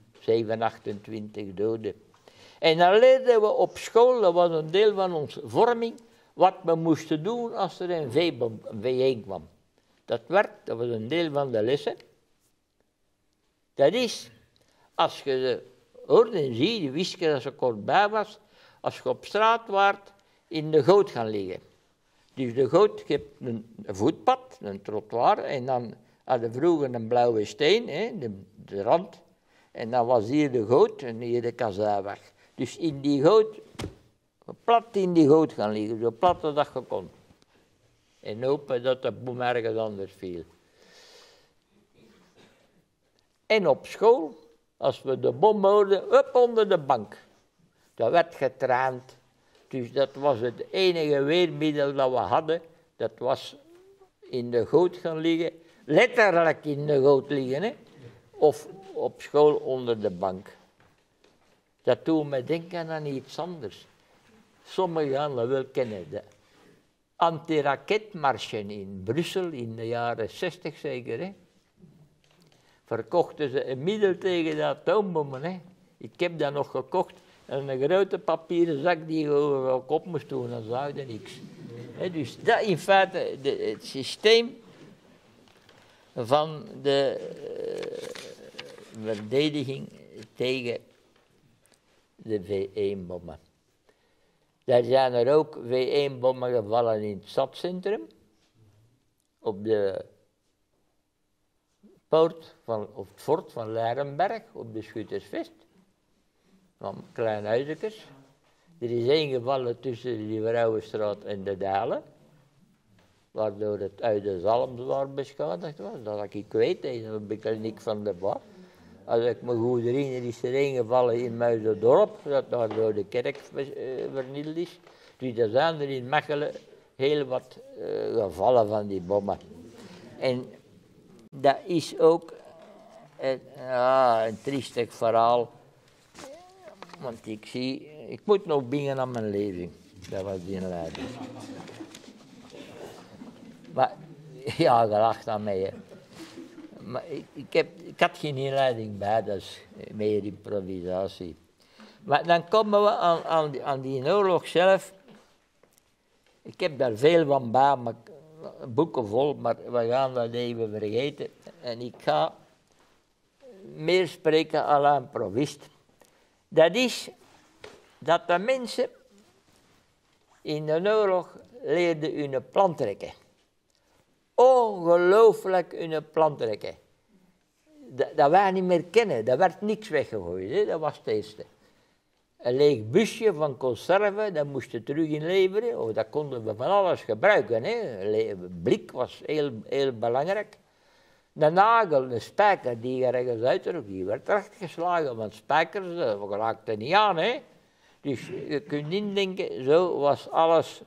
28 doden. En dan leerden we op school, dat was een deel van onze vorming, wat we moesten doen als er een V1 kwam. Dat was een deel van de lessen. Dat is, als je hoorde en ziet, wist je dat ze kortbij was, als je op straat waart in de goot gaan liggen. Dus de goot, je hebt een voetpad, een trottoir, en dan hadden vroeger een blauwe steen, hè, de rand. En dan was hier de goot en hier de kazuiweg. Dus in die goot, plat in die goot gaan liggen, zo plat als dat je kon. En hopen dat de boom ergens anders viel. En op school, als we de bom hoorden, up onder de bank. Dat werd getraind. Dus dat was het enige weermiddel dat we hadden. Dat was in de goot gaan liggen. Letterlijk in de goot liggen, hè. Of op school onder de bank. Dat doet me denken aan iets anders. Sommigen gaan dat wel kennen. De antiraketmarschen in Brussel in de jaren 60 zeker, hè. Verkochten ze een middel tegen de atoombommen, hè. Ik heb dat nog gekocht. En een grote papieren zak die je over kop moest doen, dan zag je niks. He, dus dat in feite het systeem van de verdediging tegen de V1-bommen. Daar zijn er ook V1-bommen gevallen in het stadscentrum, op de poort of het fort van Leirenberg, op de Schuttersvest. Van Kleinhuizekers. Er is één gevallen tussen die Vrouwenstraat en de Dalen, waardoor het oude Zalmswaard beschadigd was. Dat ik weet, dat heb ik er niet van de bar. Als ik me goed herinner, is er één gevallen in Muizendorp, dat daar door de kerk vernield is. Dus er zijn er in Mechelen heel wat gevallen van die bommen. En dat is ook een triestig verhaal. Want ik moet nog dingen aan mijn lezing. Dat was die leiding. Maar, ja, gelacht aan mij. Hè. Maar ik had geen inleiding bij, dat is meer improvisatie. Maar dan komen we aan die oorlog zelf. Ik heb daar veel van bij, boeken vol, maar we gaan dat even vergeten. En ik ga meer spreken à l'improvist. Dat is dat de mensen in de oorlog leerden hun plan trekken. Ongelooflijk hun plan trekken. Dat wij niet meer kennen, daar werd niks weggegooid, hè? Dat was het eerste. Een leeg busje van conserven, dat moesten we terug inleveren. Oh, dat konden we van alles gebruiken. Hè? Een blik was heel belangrijk. De nagel, een spijker die ergens uitdruk, die werd recht geslagen, want spijkers raakten niet aan. Hè? Dus je kunt indenken, zo was alles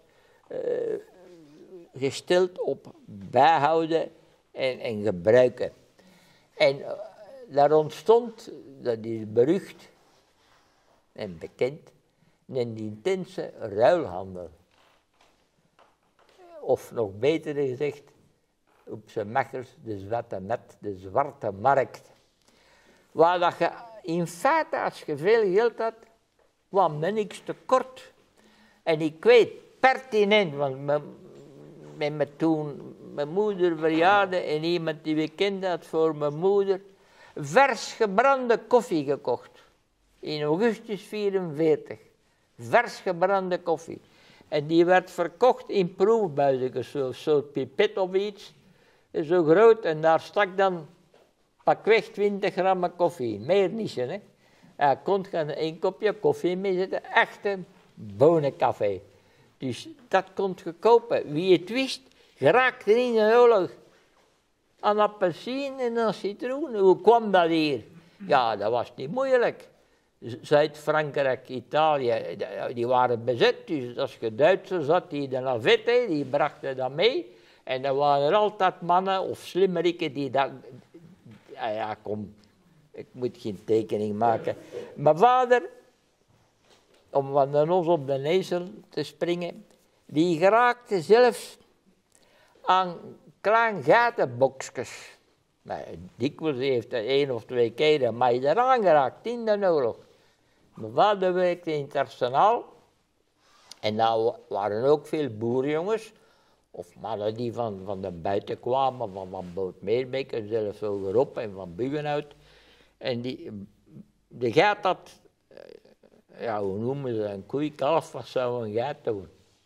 gesteld op bijhouden en gebruiken. En daar ontstond, dat is berucht en bekend, een intense ruilhandel. Of nog beter gezegd, op zijn Mechels, de zwarte markt. Waar dat je in feite, als je veel geld had, kwam er niks tekort. En ik weet pertinent, want mijn moeder verjaarde en iemand die we kenden had voor mijn moeder vers gebrande koffie gekocht. In augustus 1944. Vers gebrande koffie. En die werd verkocht in proefbuizen, zo'n pipet of iets. Zo groot, en daar stak dan pakweg 20 gram koffie. Meer niet, hè. Hij kon er een kopje koffie mee zetten. Echte bonencafé. Dus dat kon je kopen. Wie het wist, geraakte in de oorlog aan appelsien en aan citroen. Hoe kwam dat hier? Ja, dat was niet moeilijk. Zuid-Frankrijk, Italië, die waren bezet. Dus als je Duitsers had die de navette, die brachten dat mee. En er waren er altijd mannen of slimmerikken die dat... Ja, kom, ik moet geen tekening maken. Mijn vader, om van de nos op de ezel te springen, die geraakte zelfs aan klein gatenboksjes. Maar dikwijls heeft hij 1 of 2 keer maar eraan geraakt in de oorlog. Mijn vader werkte internationaal en daar waren ook veel boerjongens. Of mannen die van de buiten kwamen, van Bootmeerbeek, zelfs hogerop en van Buggenhout. En de geit had, ja, hoe noemen ze dat, een koei, kalf, wat zou een geit doen?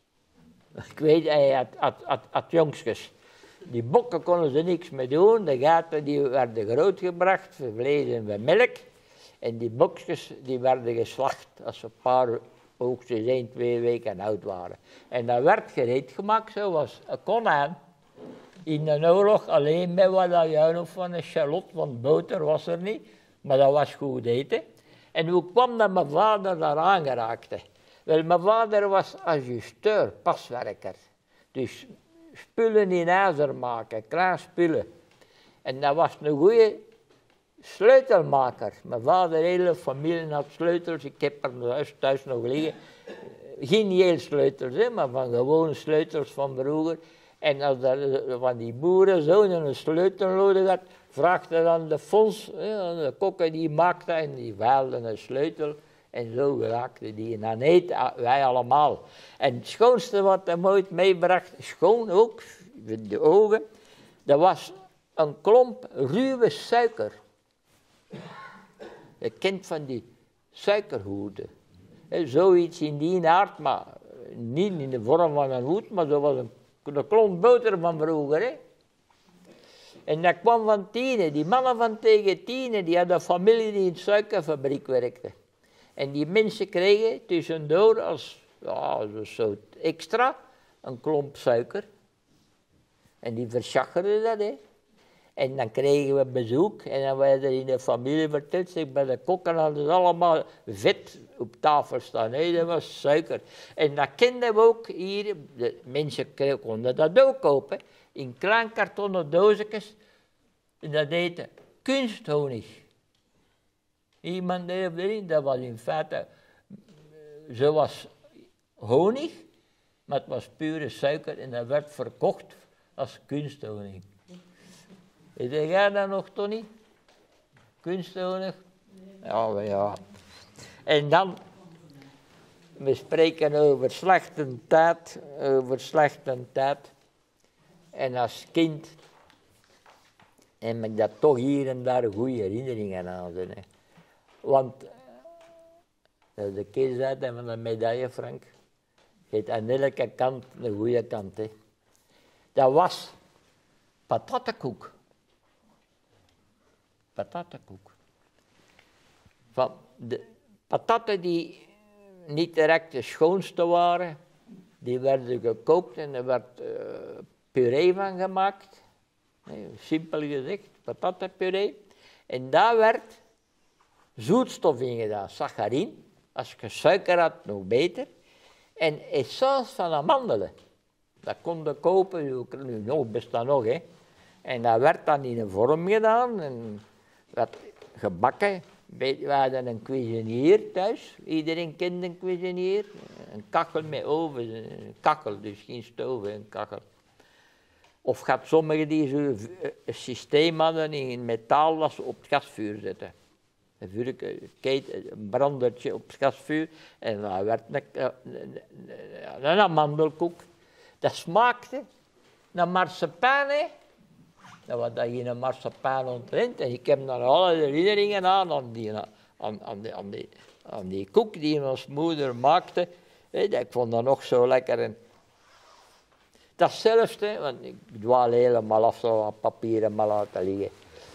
Ik weet, hij had jongskes. Die bokken konden ze niks mee doen. De gaten die werden grootgebracht, vlees en melk. En die bokjes die werden geslacht als ze een paar, hoogstens 1, 2 weken oud waren. En dat werd gereed gemaakt zoals een konijn. In de oorlog alleen met wat juin of van een shallot, want boter was er niet. Maar dat was goed eten. En hoe kwam dat mijn vader daar aangeraakte? Wel, mijn vader was ajusteur, paswerker. Dus spullen in ijzer maken, kraanspullen. En dat was een goede sleutelmaker. Mijn vader, de hele familie had sleutels. Ik heb er thuis nog liggen. Geen heel sleutels, hè, maar van gewone sleutels van vroeger. En als er van die boerenzonen een sleutel nodig had, vraagde dan de fonds, de kokken die maakten en die veilden een sleutel. En zo geraakte die. En dan eten wij allemaal. En het schoonste wat hij ooit meebracht, schoon ook, de ogen, dat was een klomp ruwe suiker. Je kent van die suikerhoeden. Zoiets in die aard, maar niet in de vorm van een hoed, maar zo was een klomp boter van vroeger. Hè. En dat kwam van Tiene. Die mannen van tegen Tiene, die hadden een familie die in de suikerfabriek werkte. En die mensen kregen tussendoor als een soort extra een klomp suiker. En die verschachterden dat, hè. En dan kregen we bezoek en dan werden er in de familie verteld, zeg, bij de kokken hadden ze allemaal vet op tafel staan. Nee, dat was suiker. En dat kenden we ook hier, de mensen konden dat ook kopen, in klein kartonnen doosjes. En dat heette kunsthonig. Iemand heeft erin, dat was in feite, zoals honig, maar het was pure suiker en dat werd verkocht als kunsthonig. Weet jij dat nog, Tony? Kunsthonig? Ja, ja. En dan, we spreken over slechte tijd. En als kind heb ik dat toch hier en daar goede herinneringen aan. Hè. Want, dat is de keerzijde van de medaille, Frank. Je hebt aan elke kant een goede kant. Hè. Dat was patattenkoek. Patattenkoek. Van de patatten die niet direct de schoonste waren, die werden gekookt en er werd puree van gemaakt. Simpel gezegd, patattenpuree. En daar werd zoetstof in gedaan, saccharin. Als je suiker had, nog beter. En essence van amandelen. Dat kon je kopen, nu nog bestaat nog, hè. En dat werd dan in een vorm gedaan en werd gebakken. We hadden een cuisinier thuis, iedereen kende een cuisinier. Een kachel met oven, een kachel, dus geen stoof, een kachel. Of gaat sommigen die zo'n systeem hadden in metaal dat ze op het gasvuur zetten. Een brandertje op het gasvuur en daar werd een amandelkoek. Dat smaakte naar marsepein, hè. Dat was dat geen marsepein ontrent. En ik heb daar alle herinneringen aan die koek die ons moeder maakte. Ik vond dat nog zo lekker. En datzelfde, want ik dwaal helemaal af zo aan papieren maar laten liggen.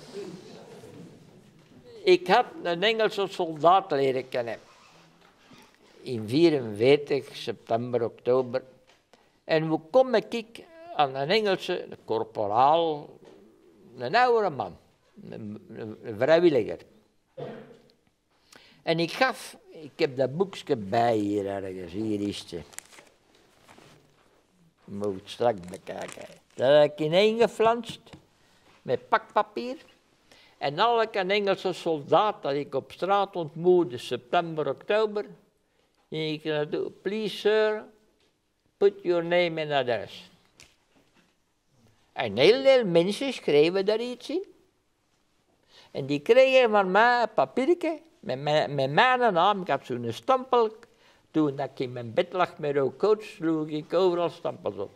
Ik had een Engelse soldaat leren kennen. In 1944, september, oktober. En hoe kom ik aan een Engelse, een korporaal, een oude man, een vrijwilliger. En ik heb dat boekje bij hier ergens, hier is het. Je moet het straks bekijken. Dat heb ik ineengeflanst met pakpapier. En elke Engelse soldaat dat ik op straat ontmoette, september, oktober, ging ik naartoe, please sir, put your name and address. En heel veel mensen schreven daar iets in. En die kregen van mij een papiertje met mijn naam. Ik had zo'n stempel. Toen dat ik in mijn bed lag met een coach, sloeg ik overal stempels op.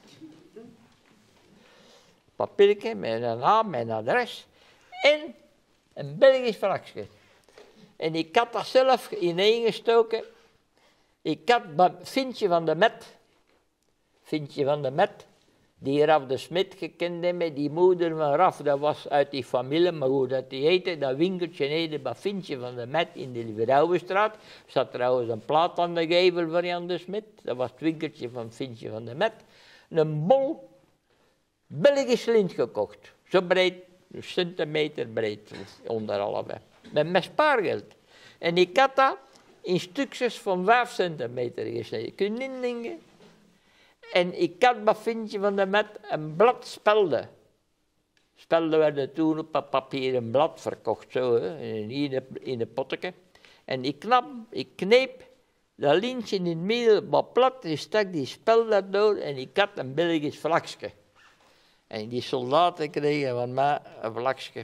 Papiertje met een naam, mijn adres. En een Belgisch vlagje. En ik had dat zelf ineengestoken. Ik had Fintje van de Met Vintje van de Met, die Raf de Smit gekend hebben, die moeder van Raf, dat was uit die familie, maar hoe dat die heette, dat winkeltje heette bij Vintje van de Met in de Vrouwenstraat. Er zat trouwens een plaat aan de gevel van Jan de Smit, dat was het winkeltje van Vintje van de Met. Een bol Belgisch lint gekocht, zo breed, een centimeter breed, onder allebei, met spaargeld. En ik had dat in stukjes van 5 centimeter gesneden, kun je niet denken. En ik had bij Vintje van de Met een blad spelden. Spelden werden toen op een papieren blad verkocht, zo, hè, in een potje. En ik kneep dat lintje in het midden wat plat, en stak die spelden door en ik had een Belgisch vlagje. En die soldaten kregen van mij een vlagje.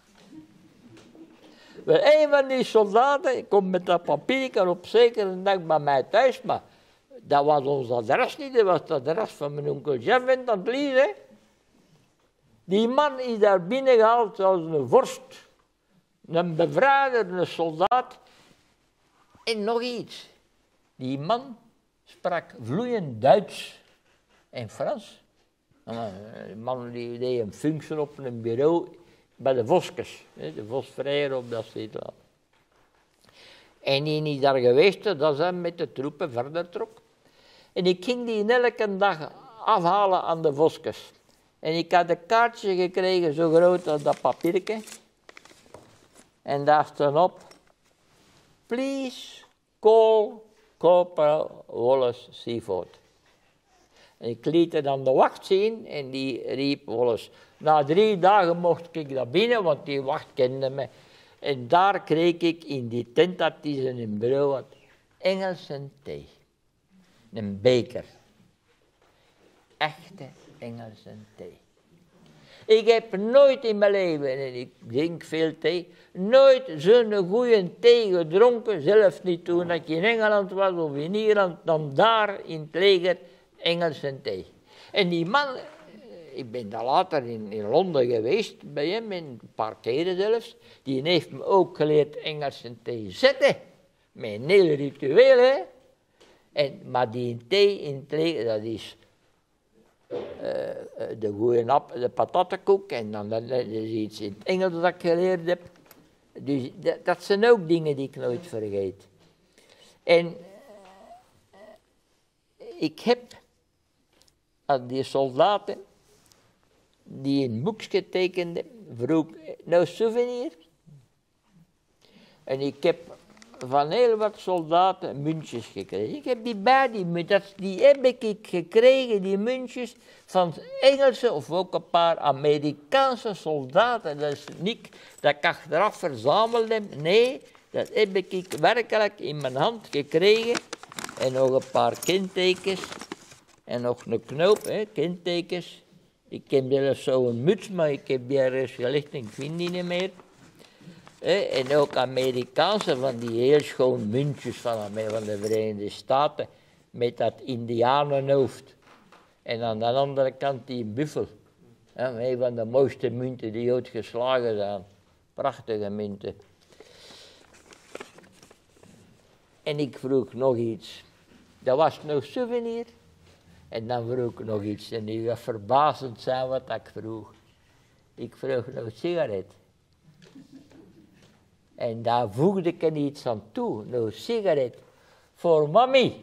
Wel, een van die soldaten komt met dat papiertje op zekere dag bij mij thuis, maar dat was ons adres niet, dat was het adres van mijn onkel Jeff in dat lied, hè. Die man is daar binnengehaald als een vorst, een bevrijder, een soldaat. En nog iets, die man sprak vloeiend Duits en Frans. Die man die deed een functie op een bureau bij de Voskes, de Vosvrijer op dat Zeeland. En die is daar geweest, dat hij met de troepen verder trok. En ik ging die elke dag afhalen aan de Voskes. En ik had een kaartje gekregen, zo groot als dat papiertje. En daar stond op, please call Corporal Wallace Seafood. En ik liet er dan de wacht zien en die riep Wallace. Na 3 dagen mocht ik naar binnen, want die wacht kende me. En daar kreeg ik in die tent dat hij in een bureau had, Engelse thee. Een beker. Echte Engelse thee. Ik heb nooit in mijn leven, en ik drink veel thee, nooit zo'n goede thee gedronken, zelfs niet toen ik in Engeland was of in Ierland, dan daar in het leger Engelse thee. En die man, ik ben daar later in Londen geweest bij hem, een paar keren zelfs, die heeft me ook geleerd Engelse thee zetten. Met een heel ritueel, hè. Maar die thee in het leger, dat is de goeie de patattenkoek en dan dat is iets in het Engels dat ik geleerd heb. Dus dat zijn ook dingen die ik nooit vergeet. En ik heb aan die soldaten die een boekje tekenden, vroeg, nou souvenir? En ik heb van heel wat soldaten muntjes gekregen. Ik heb die bij, die heb ik gekregen, die muntjes, van Engelse of ook een paar Amerikaanse soldaten. Dat is niet dat ik achteraf verzameld heb, nee, dat heb ik werkelijk in mijn hand gekregen. En nog een paar kentekens en nog een knoop, hè, kentekens. Ik heb zelfs zo'n muts, maar ik heb die ergens gelegd en ik vind die niet meer. En ook Amerikaanse van die heel schoon muntjes van de Verenigde Staten met dat indianenhoofd. En aan de andere kant die buffel. Een van de mooiste munten die ooit geslagen zijn. Prachtige munten. En ik vroeg nog iets. Dat was nog souvenir. En dan vroeg ik nog iets. En die was verbazend zijn wat ik vroeg. Ik vroeg nog een sigaret. En daar voegde ik er iets aan toe, een sigaret voor mami.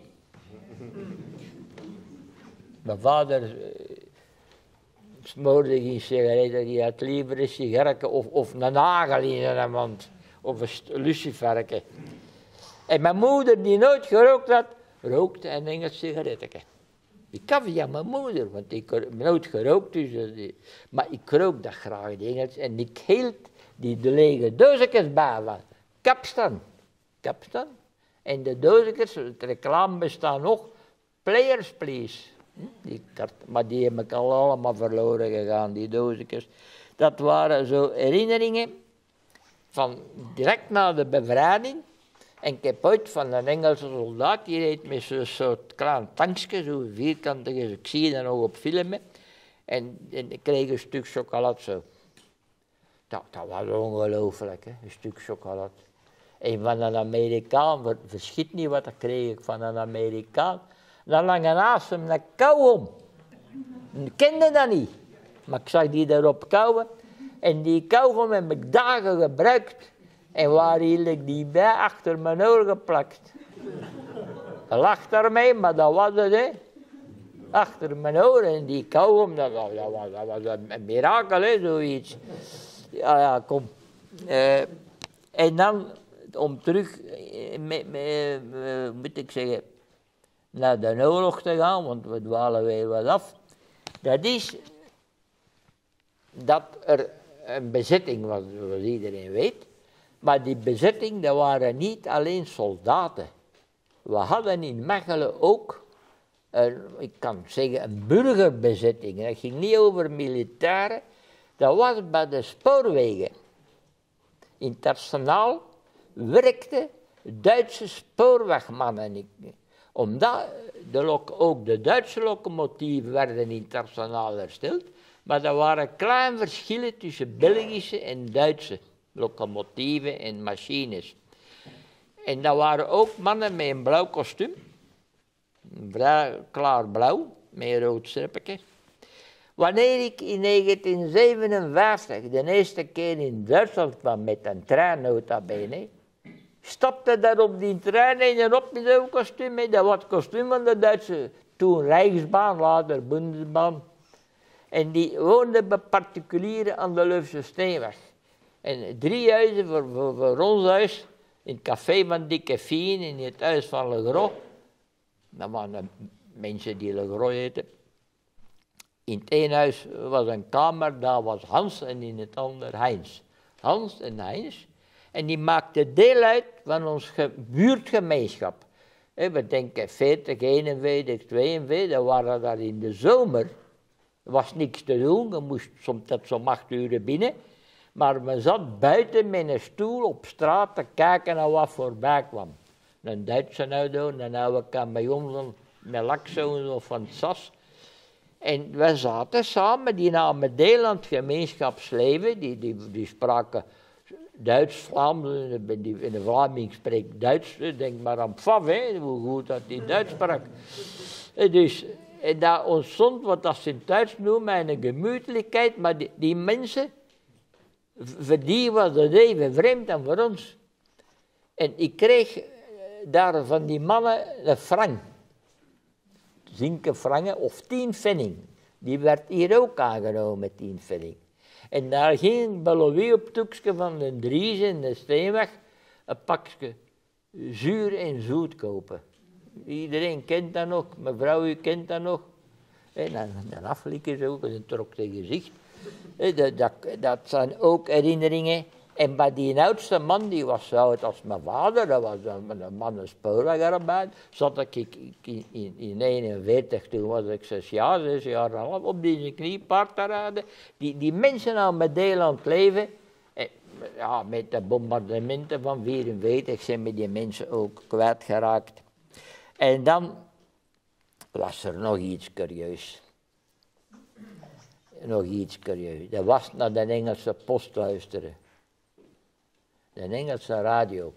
Mijn vader smoorde geen sigaret, die had liever een sigaretje of een nagel in een mond, of een luciferke. En mijn moeder, die nooit gerookt had, rookte een Engels sigaretje. Ik kan via mijn moeder, want ik heb nooit gerookt, dus, maar ik rook dat graag, die Engels, en ik hield die lege doosjes bij van Kapstan. En de doosjes, het reclame bestaat nog, Players Please. Maar die heb ik al allemaal verloren gegaan, die doosjes. Dat waren zo herinneringen van direct na de bevrijding. En ik heb ooit van een Engelse soldaat, die reed met zo'n soort klein tankje, zo'n vierkantige, ik zie dat nog op filmen. En ik kreeg een stuk chocolade zo. Dat was ongelooflijk, hè? Een stuk chocolade. En van een Amerikaan, verschiet niet wat ik kreeg van een Amerikaan, Dan lag naast hem een kauwgom. Ik kende dat niet. Maar ik zag die daarop kauwen. En die kauwgom heb ik dagen gebruikt. En waar hield ik die bij? Achter mijn oor geplakt. Je lacht daarmee, maar dat was het, hè. Achter mijn oren en die kauwgom, dat was een mirakel, hè, zoiets. Ja, kom. En dan, om terug, moet ik zeggen, naar de oorlog te gaan, want we dwalen weer wat af. Dat is dat er een bezetting was, zoals iedereen weet. Maar die bezetting, dat waren niet alleen soldaten. We hadden in Mechelen ook, ik kan zeggen, een burgerbezetting. Dat ging niet over militairen. Dat was bij de spoorwegen. In het arsenaal werkten Duitse spoorwegmannen. Omdat ook de Duitse locomotieven werden in het arsenaal hersteld. Maar er waren kleine verschillen tussen Belgische en Duitse locomotieven en machines. En dat waren ook mannen met een blauw kostuum. Klaar blauw, met een rood streepje. Wanneer ik in 1957 de eerste keer in Duitsland kwam met een trein nota bene, stapte daar op die trein en op in zo'n kostuum. Dat was het kostuum van de Duitse, toen Rijksbaan, later Bundesbaan. En die woonden bij particulieren aan de Leufse Steenweg. En 3 huizen voor ons huis, in het café van Dikke Fien, in het huis van Le Gros. Dat waren mensen die Le Gros heten. In het ene huis was een kamer, daar was Hans en in het andere Heinz. Hans en Heinz. En die maakten deel uit van onze buurtgemeenschap. We denken 40, 41, 42, dat waren daar in de zomer. Er was niks te doen, je moest soms tot om 8 uur binnen. Maar men zat buiten met een stoel op straat te kijken naar wat voorbij kwam. Een Duitse auto, een oude camion met lakzonen of van SAS. En we zaten samen, die namen deel aan het gemeenschapsleven, die spraken Duits, Vlaams, in de Vlaming spreekt Duits, denk maar aan Pfaff, hoe goed dat die Duits sprak. Dus en daar ontstond wat dat ze in Duits noemen een gemütelijkheid, maar die mensen, voor die was het even vreemd dan voor ons. En ik kreeg daar van die mannen een frank. 10 franken of 10 pfennig. Die werd hier ook aangenomen met 10 pfennig. En daar ging Belowie op het hoekje van de Dries en de Steenweg een pakje zuur en zoet kopen. Iedereen kent dat nog, mevrouw, u kent dat nog. En dan aflikken ze ook, en trok zijn gezicht. Dat zijn ook herinneringen. En bij die oudste man, die was zo oud als mijn vader, dat was een man een spoorwegarbeid, zat ik in 41, toen was ik 6 jaar en een half, op deze kniepaard te rijden. Die mensen namen deel aan het leven. Ja, met de bombardementen van 44 zijn we die mensen ook kwijtgeraakt. En dan was er nog iets curieus. Dat was naar de Engelse post luisteren. De Engelse radio.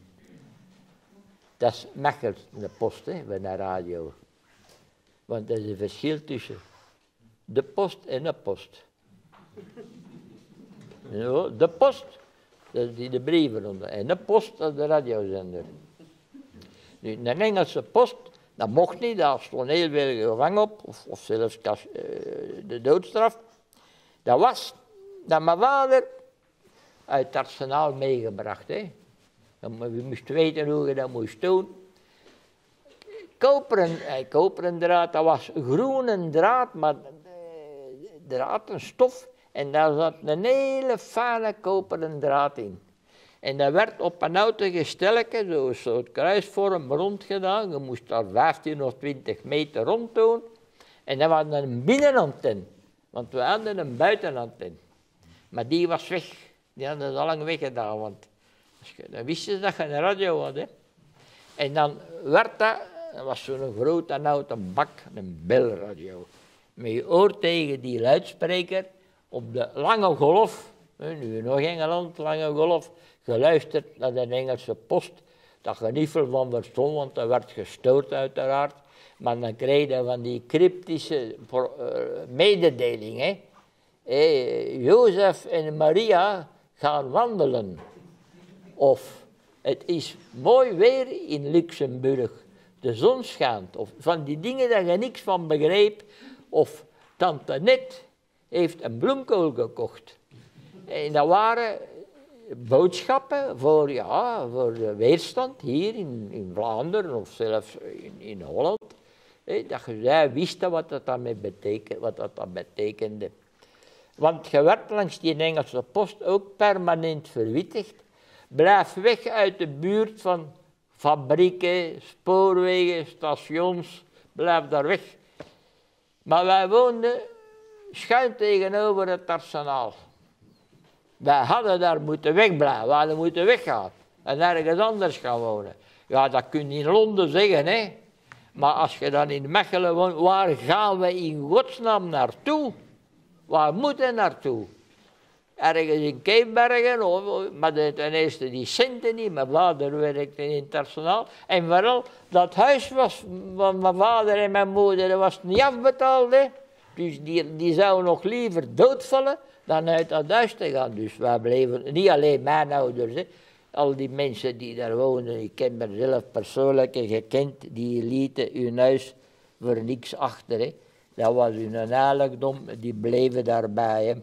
Dat is Mechels, de post, bij de radio. Want er is een verschil tussen de post en de post. De post, dat is die de brieven onder. En de post, dat is de radiozender. Nu, de Engelse post, dat mocht niet, daar stond heel veel gevangen op, of zelfs de doodstraf. Dat was dat mijn vader uit het arsenaal meegebracht. Hè. Je moest weten hoe je dat moest doen. Koperen draad, dat was groene draad, maar draad, een stof. En daar zat een hele fijne koperen draad in. En dat werd op een auto gestelken, zo'n soort kruisvorm rondgedaan. Je moest daar 15 of 20 meter rond doen. En dat was een binnenantenne, want we hadden een buitenantenne. Maar die was weg. Die hadden ze al lang weggedaan, want dan wisten ze dat je een radio had. Hè. En dan werd dat was zo'n grote auto, een bak, een belradio. Met je oor tegen die luidspreker op de lange golf, nu nog Engeland, lange golf, geluisterd naar de Engelse post. Dat je niet veel van verstond, want dat werd gestoord uiteraard. Maar dan krijg je van die cryptische mededelingen. Jozef en Maria gaan wandelen. Of het is mooi weer in Luxemburg. De zon schijnt. Of van die dingen dat je niks van begreep. Of tante Net heeft een bloemkool gekocht. En dat waren boodschappen voor de weerstand hier in Vlaanderen of zelfs in Holland. Dat zij wisten wat dat betekende. Want je werd langs die Engelse post ook permanent verwittigd. Blijf weg uit de buurt van fabrieken, spoorwegen, stations. Blijf daar weg. Maar wij woonden schuin tegenover het arsenaal. Wij hadden daar moeten wegblijven, we hadden moeten weggaan. En ergens anders gaan wonen. Ja, dat kun je in Londen zeggen, hè. Maar als je dan in Mechelen woont, waar gaan we in godsnaam naartoe? Waar moeten we naartoe? Ergens in Keimbergen, maar ten eerste die centen niet. Mijn vader werkte in het arsenaal. En vooral, dat huis was van mijn vader en mijn moeder, dat was niet afbetaald, hè. Dus die zou nog liever doodvallen dan uit dat huis te gaan. Dus wij bleven, niet alleen mijn ouders, hè. Al die mensen die daar wonen, ik ken mezelf persoonlijk gekend, die lieten hun huis voor niks achter. Hè. Dat was hun eigendom, die bleven daarbij. Hè.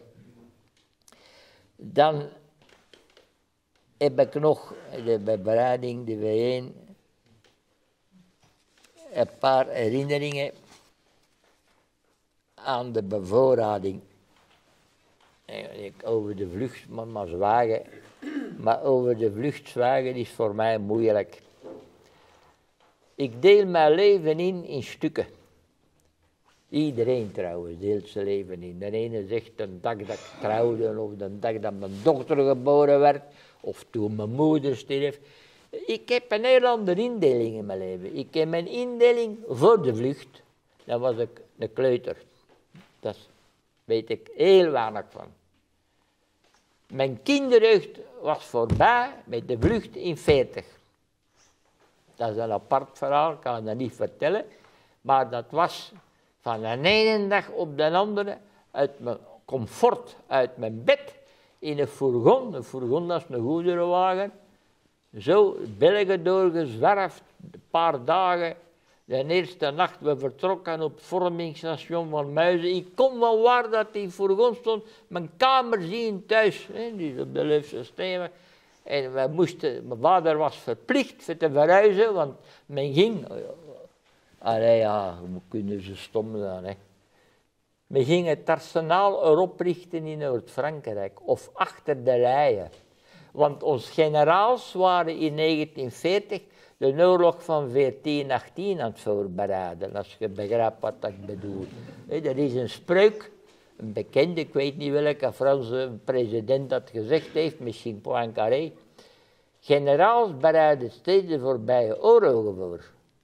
Dan heb ik nog de bereiding, de W1, een paar herinneringen aan de bevoorrading. Over de vlucht moet maar zwagen. Maar over de vlucht zwagen is voor mij moeilijk. Ik deel mijn leven in stukken. Iedereen trouwens deelt zijn leven in. De ene zegt de dag dat ik trouwde, of de dag dat mijn dochter geboren werd, of toen mijn moeder stierf. Ik heb een heel andere indeling in mijn leven. Ik heb mijn indeling voor de vlucht. Dan was ik een kleuter. Daar weet ik heel weinig van. Mijn kinderjeugd was voorbij met de vlucht in 40. Dat is een apart verhaal, ik kan dat niet vertellen. Maar dat was van de ene dag op de andere uit mijn comfort, uit mijn bed, in een fourgon. Een fourgon, dat is een goederenwagen. Zo België doorgezwerfd, een paar dagen. De eerste nacht we vertrokken op het vormingsstation van Muizen. Ik kon wel waar dat die fourgon stond, mijn kamer zien thuis, hè, dus op de Leufse Steven. En mijn vader was verplicht voor te verhuizen, want men ging. Allee ja, hoe kunnen ze stom zijn, hè. Men ging het arsenaal erop richten in Noord-Frankrijk, of achter de Leyen. Want onze generaals waren in 1940 de oorlog van 1418 aan het voorbereiden, als je begrijpt wat ik bedoel. Er is een spreuk, een bekende, ik weet niet welke Franse president dat gezegd heeft, misschien Poincaré. Generaals bereiden steeds de voorbije oorlogen voor.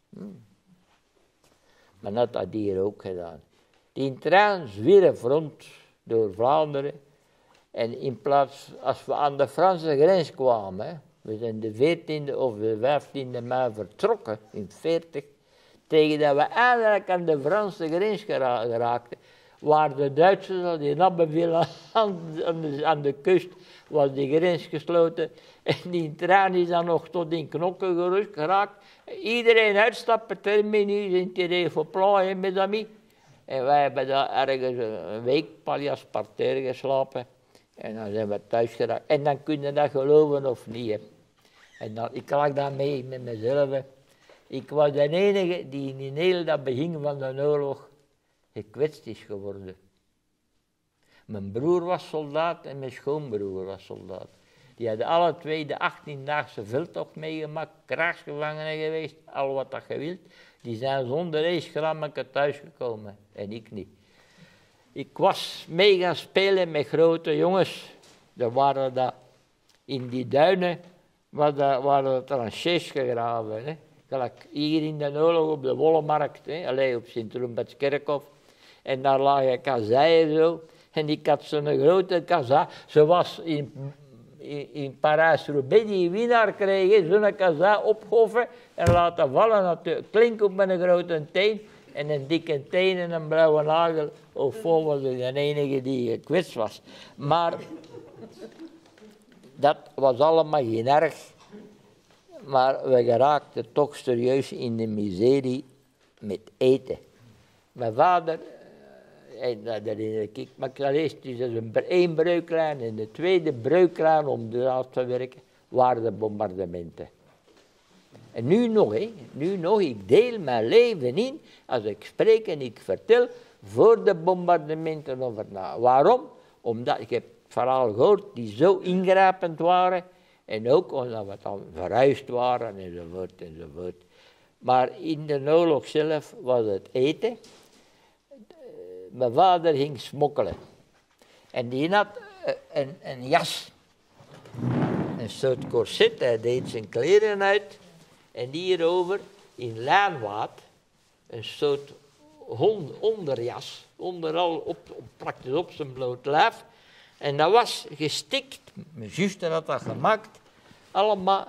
Men had dat hier ook gedaan. Die trein zwierf rond door Vlaanderen. En in plaats, als we aan de Franse grens kwamen, hè, we zijn de 14e of de 15e mei vertrokken, in 40, tegen dat we eindelijk aan de Franse grens geraakten, waar de Duitsers al in Abbeville aan de kust, was die grens gesloten. En die trein is dan nog tot in knokken geraakt. Iedereen uitstappen, terminus, in Thierry Vauplan, mes amis. En wij hebben daar ergens een week, paljas parterre geslapen. En dan zijn we thuis geraakt. En dan kun je dat geloven of niet. Hè. En dan, ik lag daarmee met mezelf. Hè. Ik was de enige die in heel dat begin van de oorlog gekwetst is geworden. Mijn broer was soldaat en mijn schoonbroer was soldaat. Die hadden alle twee de 18-daagse veldtocht meegemaakt, krijgsgevangenen geweest, al wat dat je wilt. Die zijn zonder eens grammetje thuisgekomen en ik niet. Ik was mee gaan spelen met grote jongens. Er waren dat in die duinen, waren tranchées gegraven. Hè. Gelijk hier in de oorlog op de Wollemarkt, alleen op Sint-Robertskerkhof. En daar lagen kasseien zo. En ik had zo'n grote kazei. Ze was in Parijs-Roubaix die winnaar kregen, zo'n kazaa opgehoven en laten vallen, dat klink op met een grote teen en een dikke teen en een blauwe nagel. Of vol was ik de enige die gekwetst was. Maar dat was allemaal geen erg. Maar we geraakten toch serieus in de miserie met eten. Mijn vader, dat herinner ik me eerst, dus één breuklijn en de tweede breuklijn om de af te werken, waren de bombardementen. En nu nog, nu nog, ik deel mijn leven in, als ik spreek en ik vertel, voor de bombardementen of erna. Waarom? Omdat ik heb het verhaal gehoord die zo ingrijpend waren en ook omdat we dan verhuisd waren enzovoort enzovoort. Maar in de oorlog zelf was het eten. Mijn vader ging smokkelen. En die had een jas. Een soort corset, hij deed zijn kleren uit. En hierover in lijnwaad een soort onderjas. Onderal praktisch op zijn bloot lijf. En dat was gestikt. Mijn zuster had dat gemaakt. Allemaal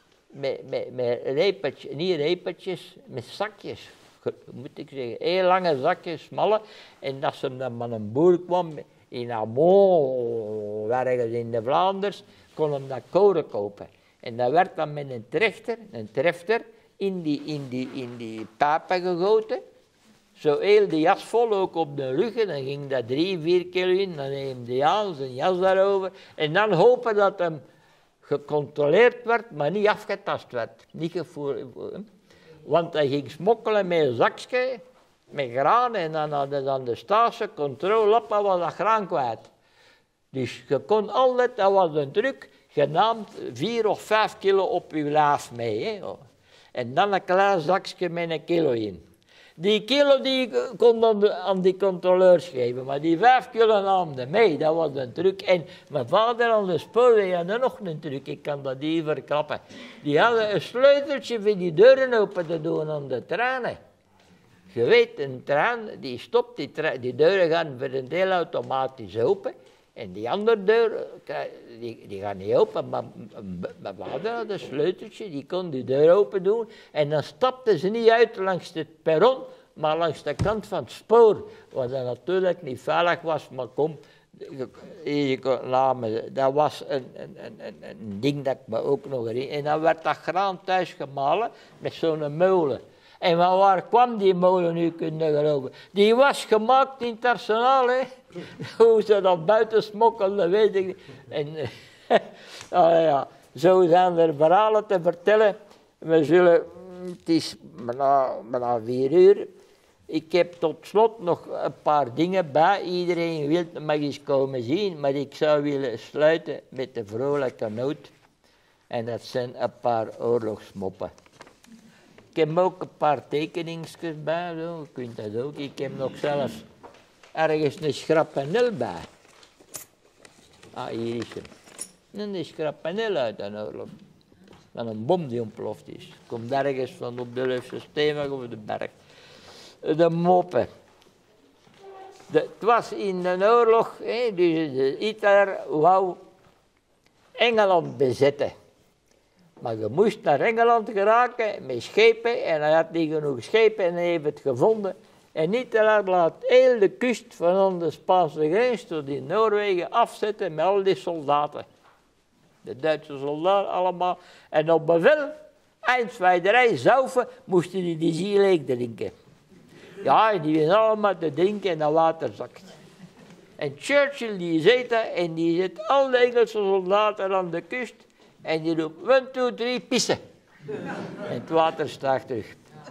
met repertjes, niet repertjes, met zakjes. Moet ik zeggen, heel lange zakjes, smalle. En dat ze dan met een boer kwam in Amont, ergens in de Vlaanders, kon hem dat koren kopen. En dat werd dan met een trefter, in die pijpen gegoten. Zo heel de jas vol, ook op de rug, en dan ging dat 3-4 kilo in, dan neemde hij aan, zijn jas daarover. En dan hopen dat hem gecontroleerd werd, maar niet afgetast werd. Niet gevoerd. Want hij ging smokkelen met een zakje, met graan, en dan hadden dan de Staatse controlelappen was dat graan kwijt. Dus je kon altijd, dat was een truc, genaamd 4 of 5 kilo op je lijf mee. Hè. En dan een klein zakje met een kilo in. Die kilo die kon dan aan die controleurs geven, maar die 5 kilo namen mee, dat was een truc. En mijn vader aan de spoorweg had nog een truc, ik kan dat niet verklappen. Die hadden een sleuteltje voor die deuren open te doen aan de treinen. Je weet, een trein die stopt, die deuren gaan voor een deel automatisch open. En die andere deuren, die gaan niet open, maar mijn vader had een sleuteltje, die kon die deur open doen. En dan stapten ze niet uit langs het perron, maar langs de kant van het spoor. Wat dat natuurlijk niet veilig was, maar kom, dat was een ding dat ik me ook nog herinner. En dan werd dat graan thuis gemalen met zo'n molen. En van waar kwam die molen nu, kunnen geloven? Die was gemaakt in het arsenaal, hè. Hoe ze dat buiten smokkelden, weet ik niet. En, ja, zo zijn er verhalen te vertellen. We zullen, het is bijna 4 uur. Ik heb tot slot nog een paar dingen bij. Iedereen wil het mag eens komen zien, maar ik zou willen sluiten met de vrolijke noot. En dat zijn een paar oorlogsmoppen. Ik heb ook een paar tekeningsjes bij, zo. Je kunt dat ook. Ik heb nog zelfs ergens een schrappanel bij. Ah, hier is hem. Een schrappanel uit een oorlog. Van een bom die ontploft is. Komt ergens van op de Leufse Steenweg of de berg. De moppen. Het was in de oorlog, dus Hitler wou Engeland bezetten. Maar je moest naar Engeland geraken met schepen en hij had niet genoeg schepen en hij heeft het gevonden. En Hitler laat heel de kust van de Spaanse grens tot in Noorwegen afzetten met al die soldaten. De Duitse soldaten allemaal. En op bevel, eindwijderij, zauven, moesten die ziel leeg drinken. Ja, en die beginnen allemaal te drinken en dat water zakt. En Churchill die zit daar en die zet al de Engelse soldaten aan de kust. En die roept 1, 2, 3, pissen. En het water stijgt terug.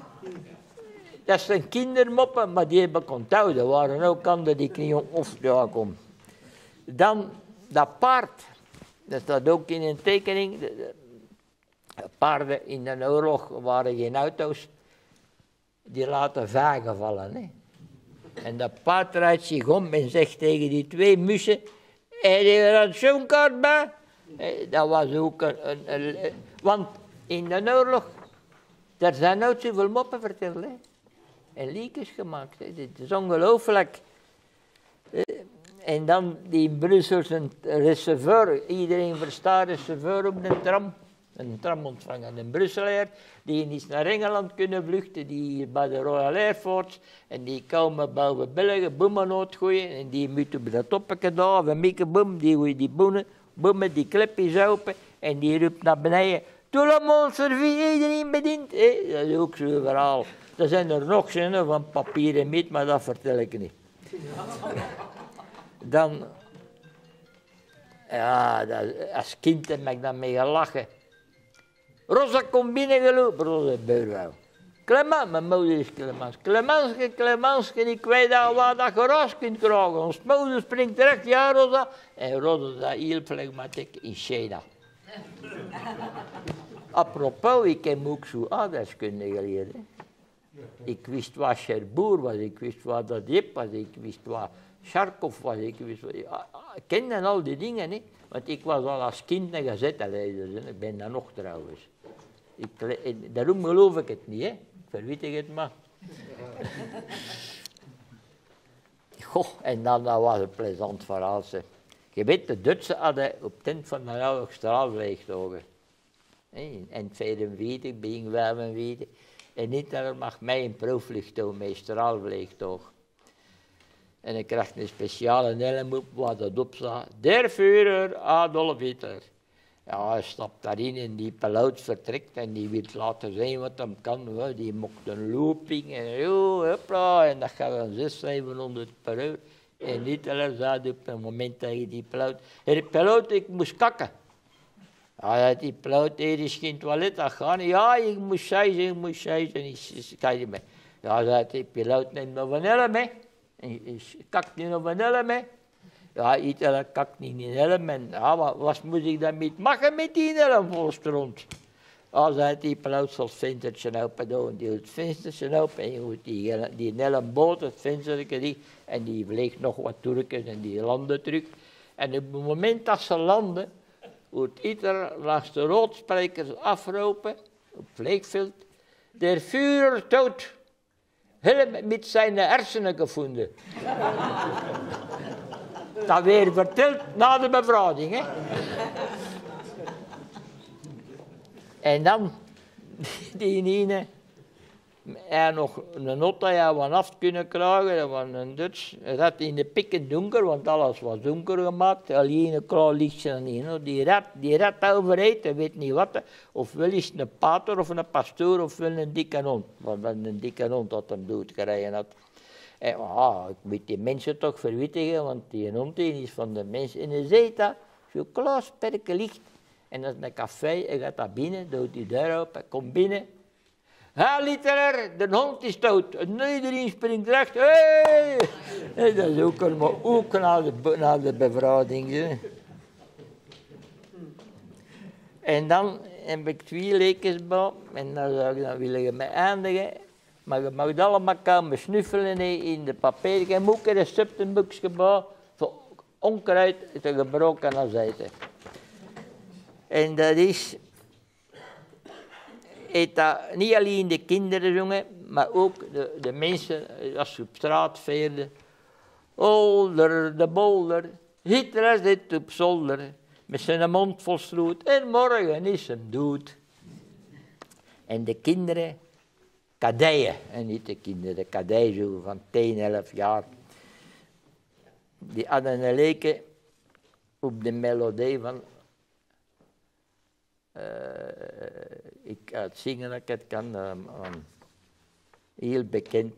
Dat zijn kindermoppen, maar die hebben ik onthouden. Er waren ook anderen die ik niet of komen. Dan dat paard. Dat staat ook in een tekening. De paarden in de oorlog waren geen auto's. Die laten vagen vallen. Hè. En dat paard draait zich om en zegt tegen die 2 mussen. Heb je er een zoonkaart bij? Dat was ook want in de oorlog, daar zijn nooit zoveel moppen verteld, hè. En liedjes gemaakt, hè. Dit is ongelooflijk. En dan die in Brussel een reserveur, iedereen verstaat reserveur op de tram. Een tram ontvangen, een Brusselaar, die is naar Engeland kunnen vluchten, die is bij de Royal Air Force, en die komen boven België, bommen uitgooien, en die moeten op dat toppetje daar, of een mikke boom, die gooien die bommen, die klepjes open, en die roept naar beneden, tout le monde servie, iedereen bedient. Dat is ook zo'n verhaal. Er zijn er nog zinnen van papier en miet, maar dat vertel ik niet. Dan, ja, als kind heb ik dan mee gelachen. Rosa komt binnengelopen, Rosa buurvrouw. Clemens, mijn moeder is Clemens. Clemenske, ik weet al waar dat geraas kunt krijgen. Ons moeder springt terecht, ja Rosa. En Rosa zei heel flegmatiek in China. Apropos, ik heb ook zo aardrijkskunde geleerd. Ik wist waar Cherbourg was, ik wist waar dat Jip was, ik wist waar Charkov was, ik kende al die dingen, hè? Want ik was al als kind een gazettenleider, ik ben dat nog trouwens. Daarom geloof ik het niet, hè? Verwittig het maar. Goh, en dan dat was een plezant verhaal. Je weet, de Duitsers hadden op tent van de oude straalvliegtuigen. En 44, begin 45. En Hitler mag mij een proefvliegtuig mee, straalvliegtuig. En ik kreeg een speciale helm op waar dat op staat. Der Führer Adolf Hitler. Ja, hij stapt daarin en die piloot vertrekt en die wil laten zien wat hij kan. Hoor. Die mocht een looping en hopla, en dat gaat dan 600, 700 per uur. En Hitler zei op een moment tegen die piloot, hey, piloot, ik moest kakken. Ja, die piloot, hier is geen toilet gaan. Ja, ik moest scheißen. Ja, zei die piloot, neem nog een helm mee. Kakt niet op een helm mee. Ja, Hitler kakt niet in een helm. En ja, wat moet ik daarmee maken met die helm vol stront? Ja, zei die piloot, zal het venstertje open doen. Die doet het venstertje open en je moet die helm boven het venstertje die. En die vliegt nog wat Turken en die landen terug. En op het moment dat ze landen, hoort Hitler langs de roodsprekers afroepen, op het vliegveld. Der Führer dood. Helm met zijn hersenen gevonden. Dat weer verteld na de bevraaging, hè. En dan, die ene, hij nog een auto van af kunnen krijgen, dat was een Duits. Hij zat in de pikken donker, want alles was donker gemaakt. Alleen een klein lichtje en een. Die rat overheid, hij weet niet wat. Of wel is het een pater of een pastoor of wel een dikke hond. Want een dikke hond dat hem doodgereden had. En ik moet die mensen toch verwittigen, want die hond is van de mensen. En hij zei dat, zo'n klein sperke licht. En dat is een café, hij gaat daar binnen, doet die deur open, komt binnen. Ha, Hitler, de hond is dood. En iedereen springt recht. Hey! En dat is ook na de bevraaging. Hè. En dan heb ik 2 lekens bij. En dan wil je me eindigen. Maar je mag het allemaal komen snuffelen in de papier. Ik heb ook een receptenboekje bij voor onkruid te gebroken aan zijde. En dat is... Dat niet alleen de kinderen zongen, maar ook de mensen als ze op straat veerden. Older de bolder, Hitler zit op zolder, met zijn mond vol stroet, en morgen is hem dood. En de kinderen, kadeien, en niet de kinderen, de kadeien zo van 10, 11 jaar, die hadden een leken op de melodie van... ik ga het zingen dat ik het kan, heel bekend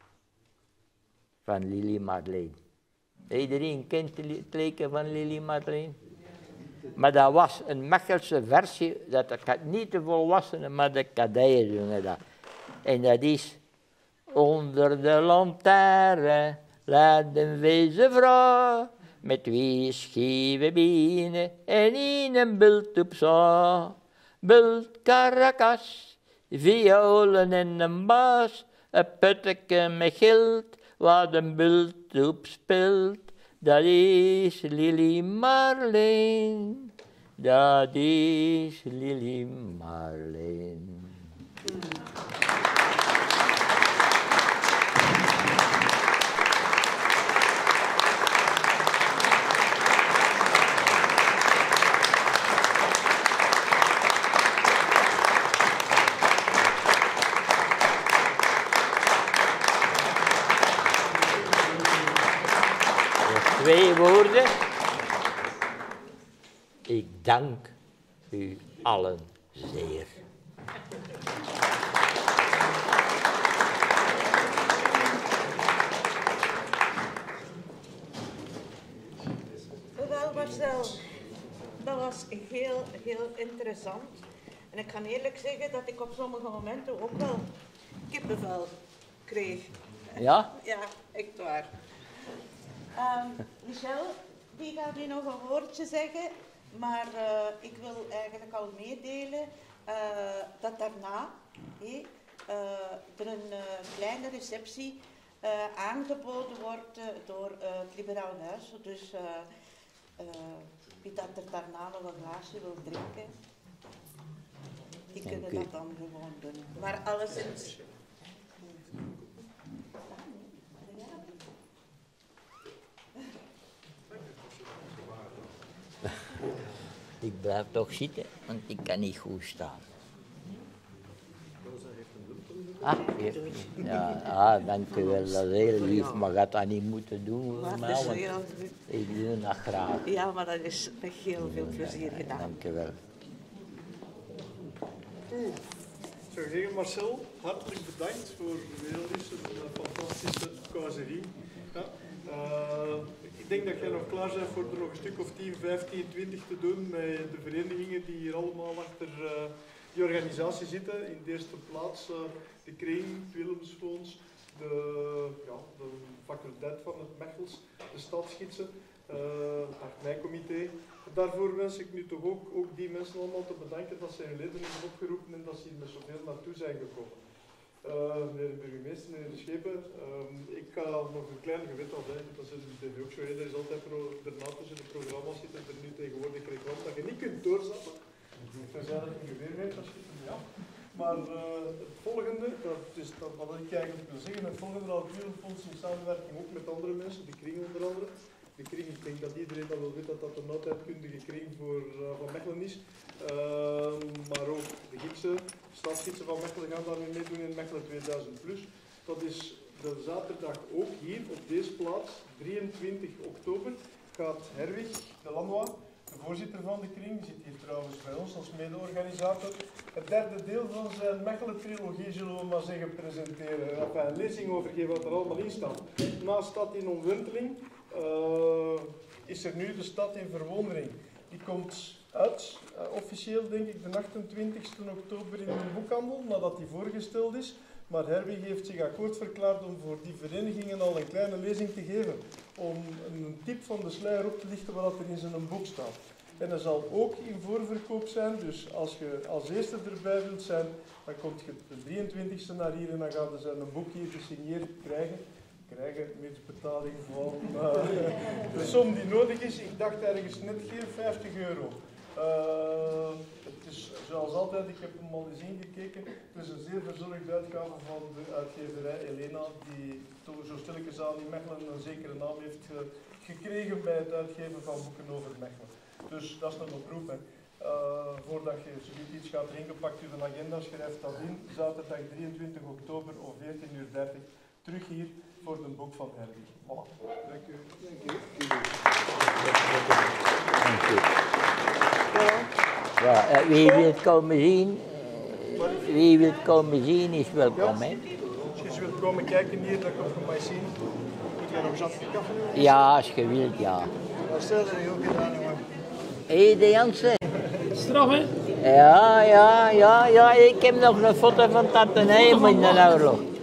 van Lili Marleen. Iedereen kent het leken van Lili Marleen. Maar dat was een Mechelse versie, dat ik niet de volwassenen, maar de kadeien zongen dat. En dat is, onder de lantaarn laat een wezen vrouw, met 2 scheve benen en een bult op zo. Bult Caracas, violen en een baas, een putteke met geld, waar de bult op speelt. Dat is Lili Marleen, dat is Lili Marleen. 2 woorden. Ik dank u allen zeer. Wel, Marcel, dat was heel, heel interessant. En ik kan eerlijk zeggen dat ik op sommige momenten ook wel kippenvel kreeg. Ja? Ja, echt waar. Michel, die gaat nu nog een woordje zeggen, maar ik wil eigenlijk al meedelen dat daarna er een kleine receptie aangeboden wordt door het Liberaal Huis. Dus wie dat er daarna nog een glaasje wil drinken, die kunnen dat dan gewoon doen. Maar alleszins... Ik blijf toch zitten, want ik kan niet goed staan. Ah, ja, dank u wel, dat is heel lief, maar gaat dat niet moeten doen. Maar dat is heel... Ik doe dat graag. Ja, maar dat is met heel veel plezier gedaan. Dank u wel. Ik zou zeggen, Marcel, hartelijk bedankt voor weer eens een fantastische causerie. Ja. Ik denk dat jij nog klaar bent voor er nog een stuk of 10, 15, 20 te doen met de verenigingen die hier allemaal achter die organisatie zitten. In de eerste plaats de Kring, het Willemsfonds, de faculteit van het Mechels, de stadsgidsen, het 8 mei-comité. Daarvoor wens ik nu toch ook die mensen allemaal te bedanken dat ze hun leden hebben opgeroepen en dat ze hier met zoveel naartoe zijn gekomen. Meneer de burgemeester, meneer de Schepen, ik ga nog een klein gewet al zijn, dat is ook zo. Er is altijd daarna tussen de programma's zitten er nu tegenwoordig reclame dat je niet kunt doorzetten. Tenzij dat je een geweer weet, ja. Maar het volgende, dat is wat ik eigenlijk wil zeggen, het volgende dat het Wereldfonds in samenwerking ook met andere mensen, de Kring onder andere. De Kring, ik denk dat iedereen dat wel weet dat dat een oudheidkundige kring van Mechelen is. Maar ook de gidsen, stadsgidsen van Mechelen gaan daarmee meedoen in Mechelen 2000+. Dat is de zaterdag ook hier op deze plaats, 23 oktober, gaat Herwig de Lanois, de voorzitter van de kring, zit hier trouwens bij ons als mede-organisator, het derde deel van zijn Mechelen-trilogie, zullen we maar zeggen, presenteren. Enfin, een lezing overgeven wat er allemaal in staat. Na Stad in Omwenteling is er nu de Stad in Verwondering. Die komt uit, officieel denk ik de 28 oktober in de boekhandel, nadat die voorgesteld is. Maar Herwig heeft zich akkoord verklaard om voor die verenigingen al een kleine lezing te geven. Om een tip van de sluier op te lichten wat er in zijn boek staat. En dat zal ook in voorverkoop zijn, dus als je als eerste erbij wilt zijn, dan komt je de 23e naar hier en dan gaan ze een boek hier gesigneerd krijgen met betaling van de som die nodig is. Ik dacht ergens net geen €50. Het is zoals altijd, ik heb hem al eens ingekeken, het is een zeer verzorgde uitgave van de uitgeverij Elena, die toch zo stilletjes aan in Mechelen een zekere naam heeft gekregen bij het uitgeven van boeken over Mechelen. Dus dat is een oproep. Hè. Voordat je zoiets iets gaat drinken, pakt u de agenda, schrijft dat in. Zaterdag 23 oktober om 14:30 terug hier voor het boek van Herwig. Voilà. Dank u. Dank u. Dank u. Ja, wie wil komen zien, is welkom. Hè? Als je wilt komen kijken hier, dan kom je mij zien. Moet jij nog eens afje koffie? Ja, als je wilt, ja. Wat stel je ook gedaan, jongen? Hé, de Jansen. Straf, hè? Ja, ik heb nog een foto van Tante Nijm in de oorlog.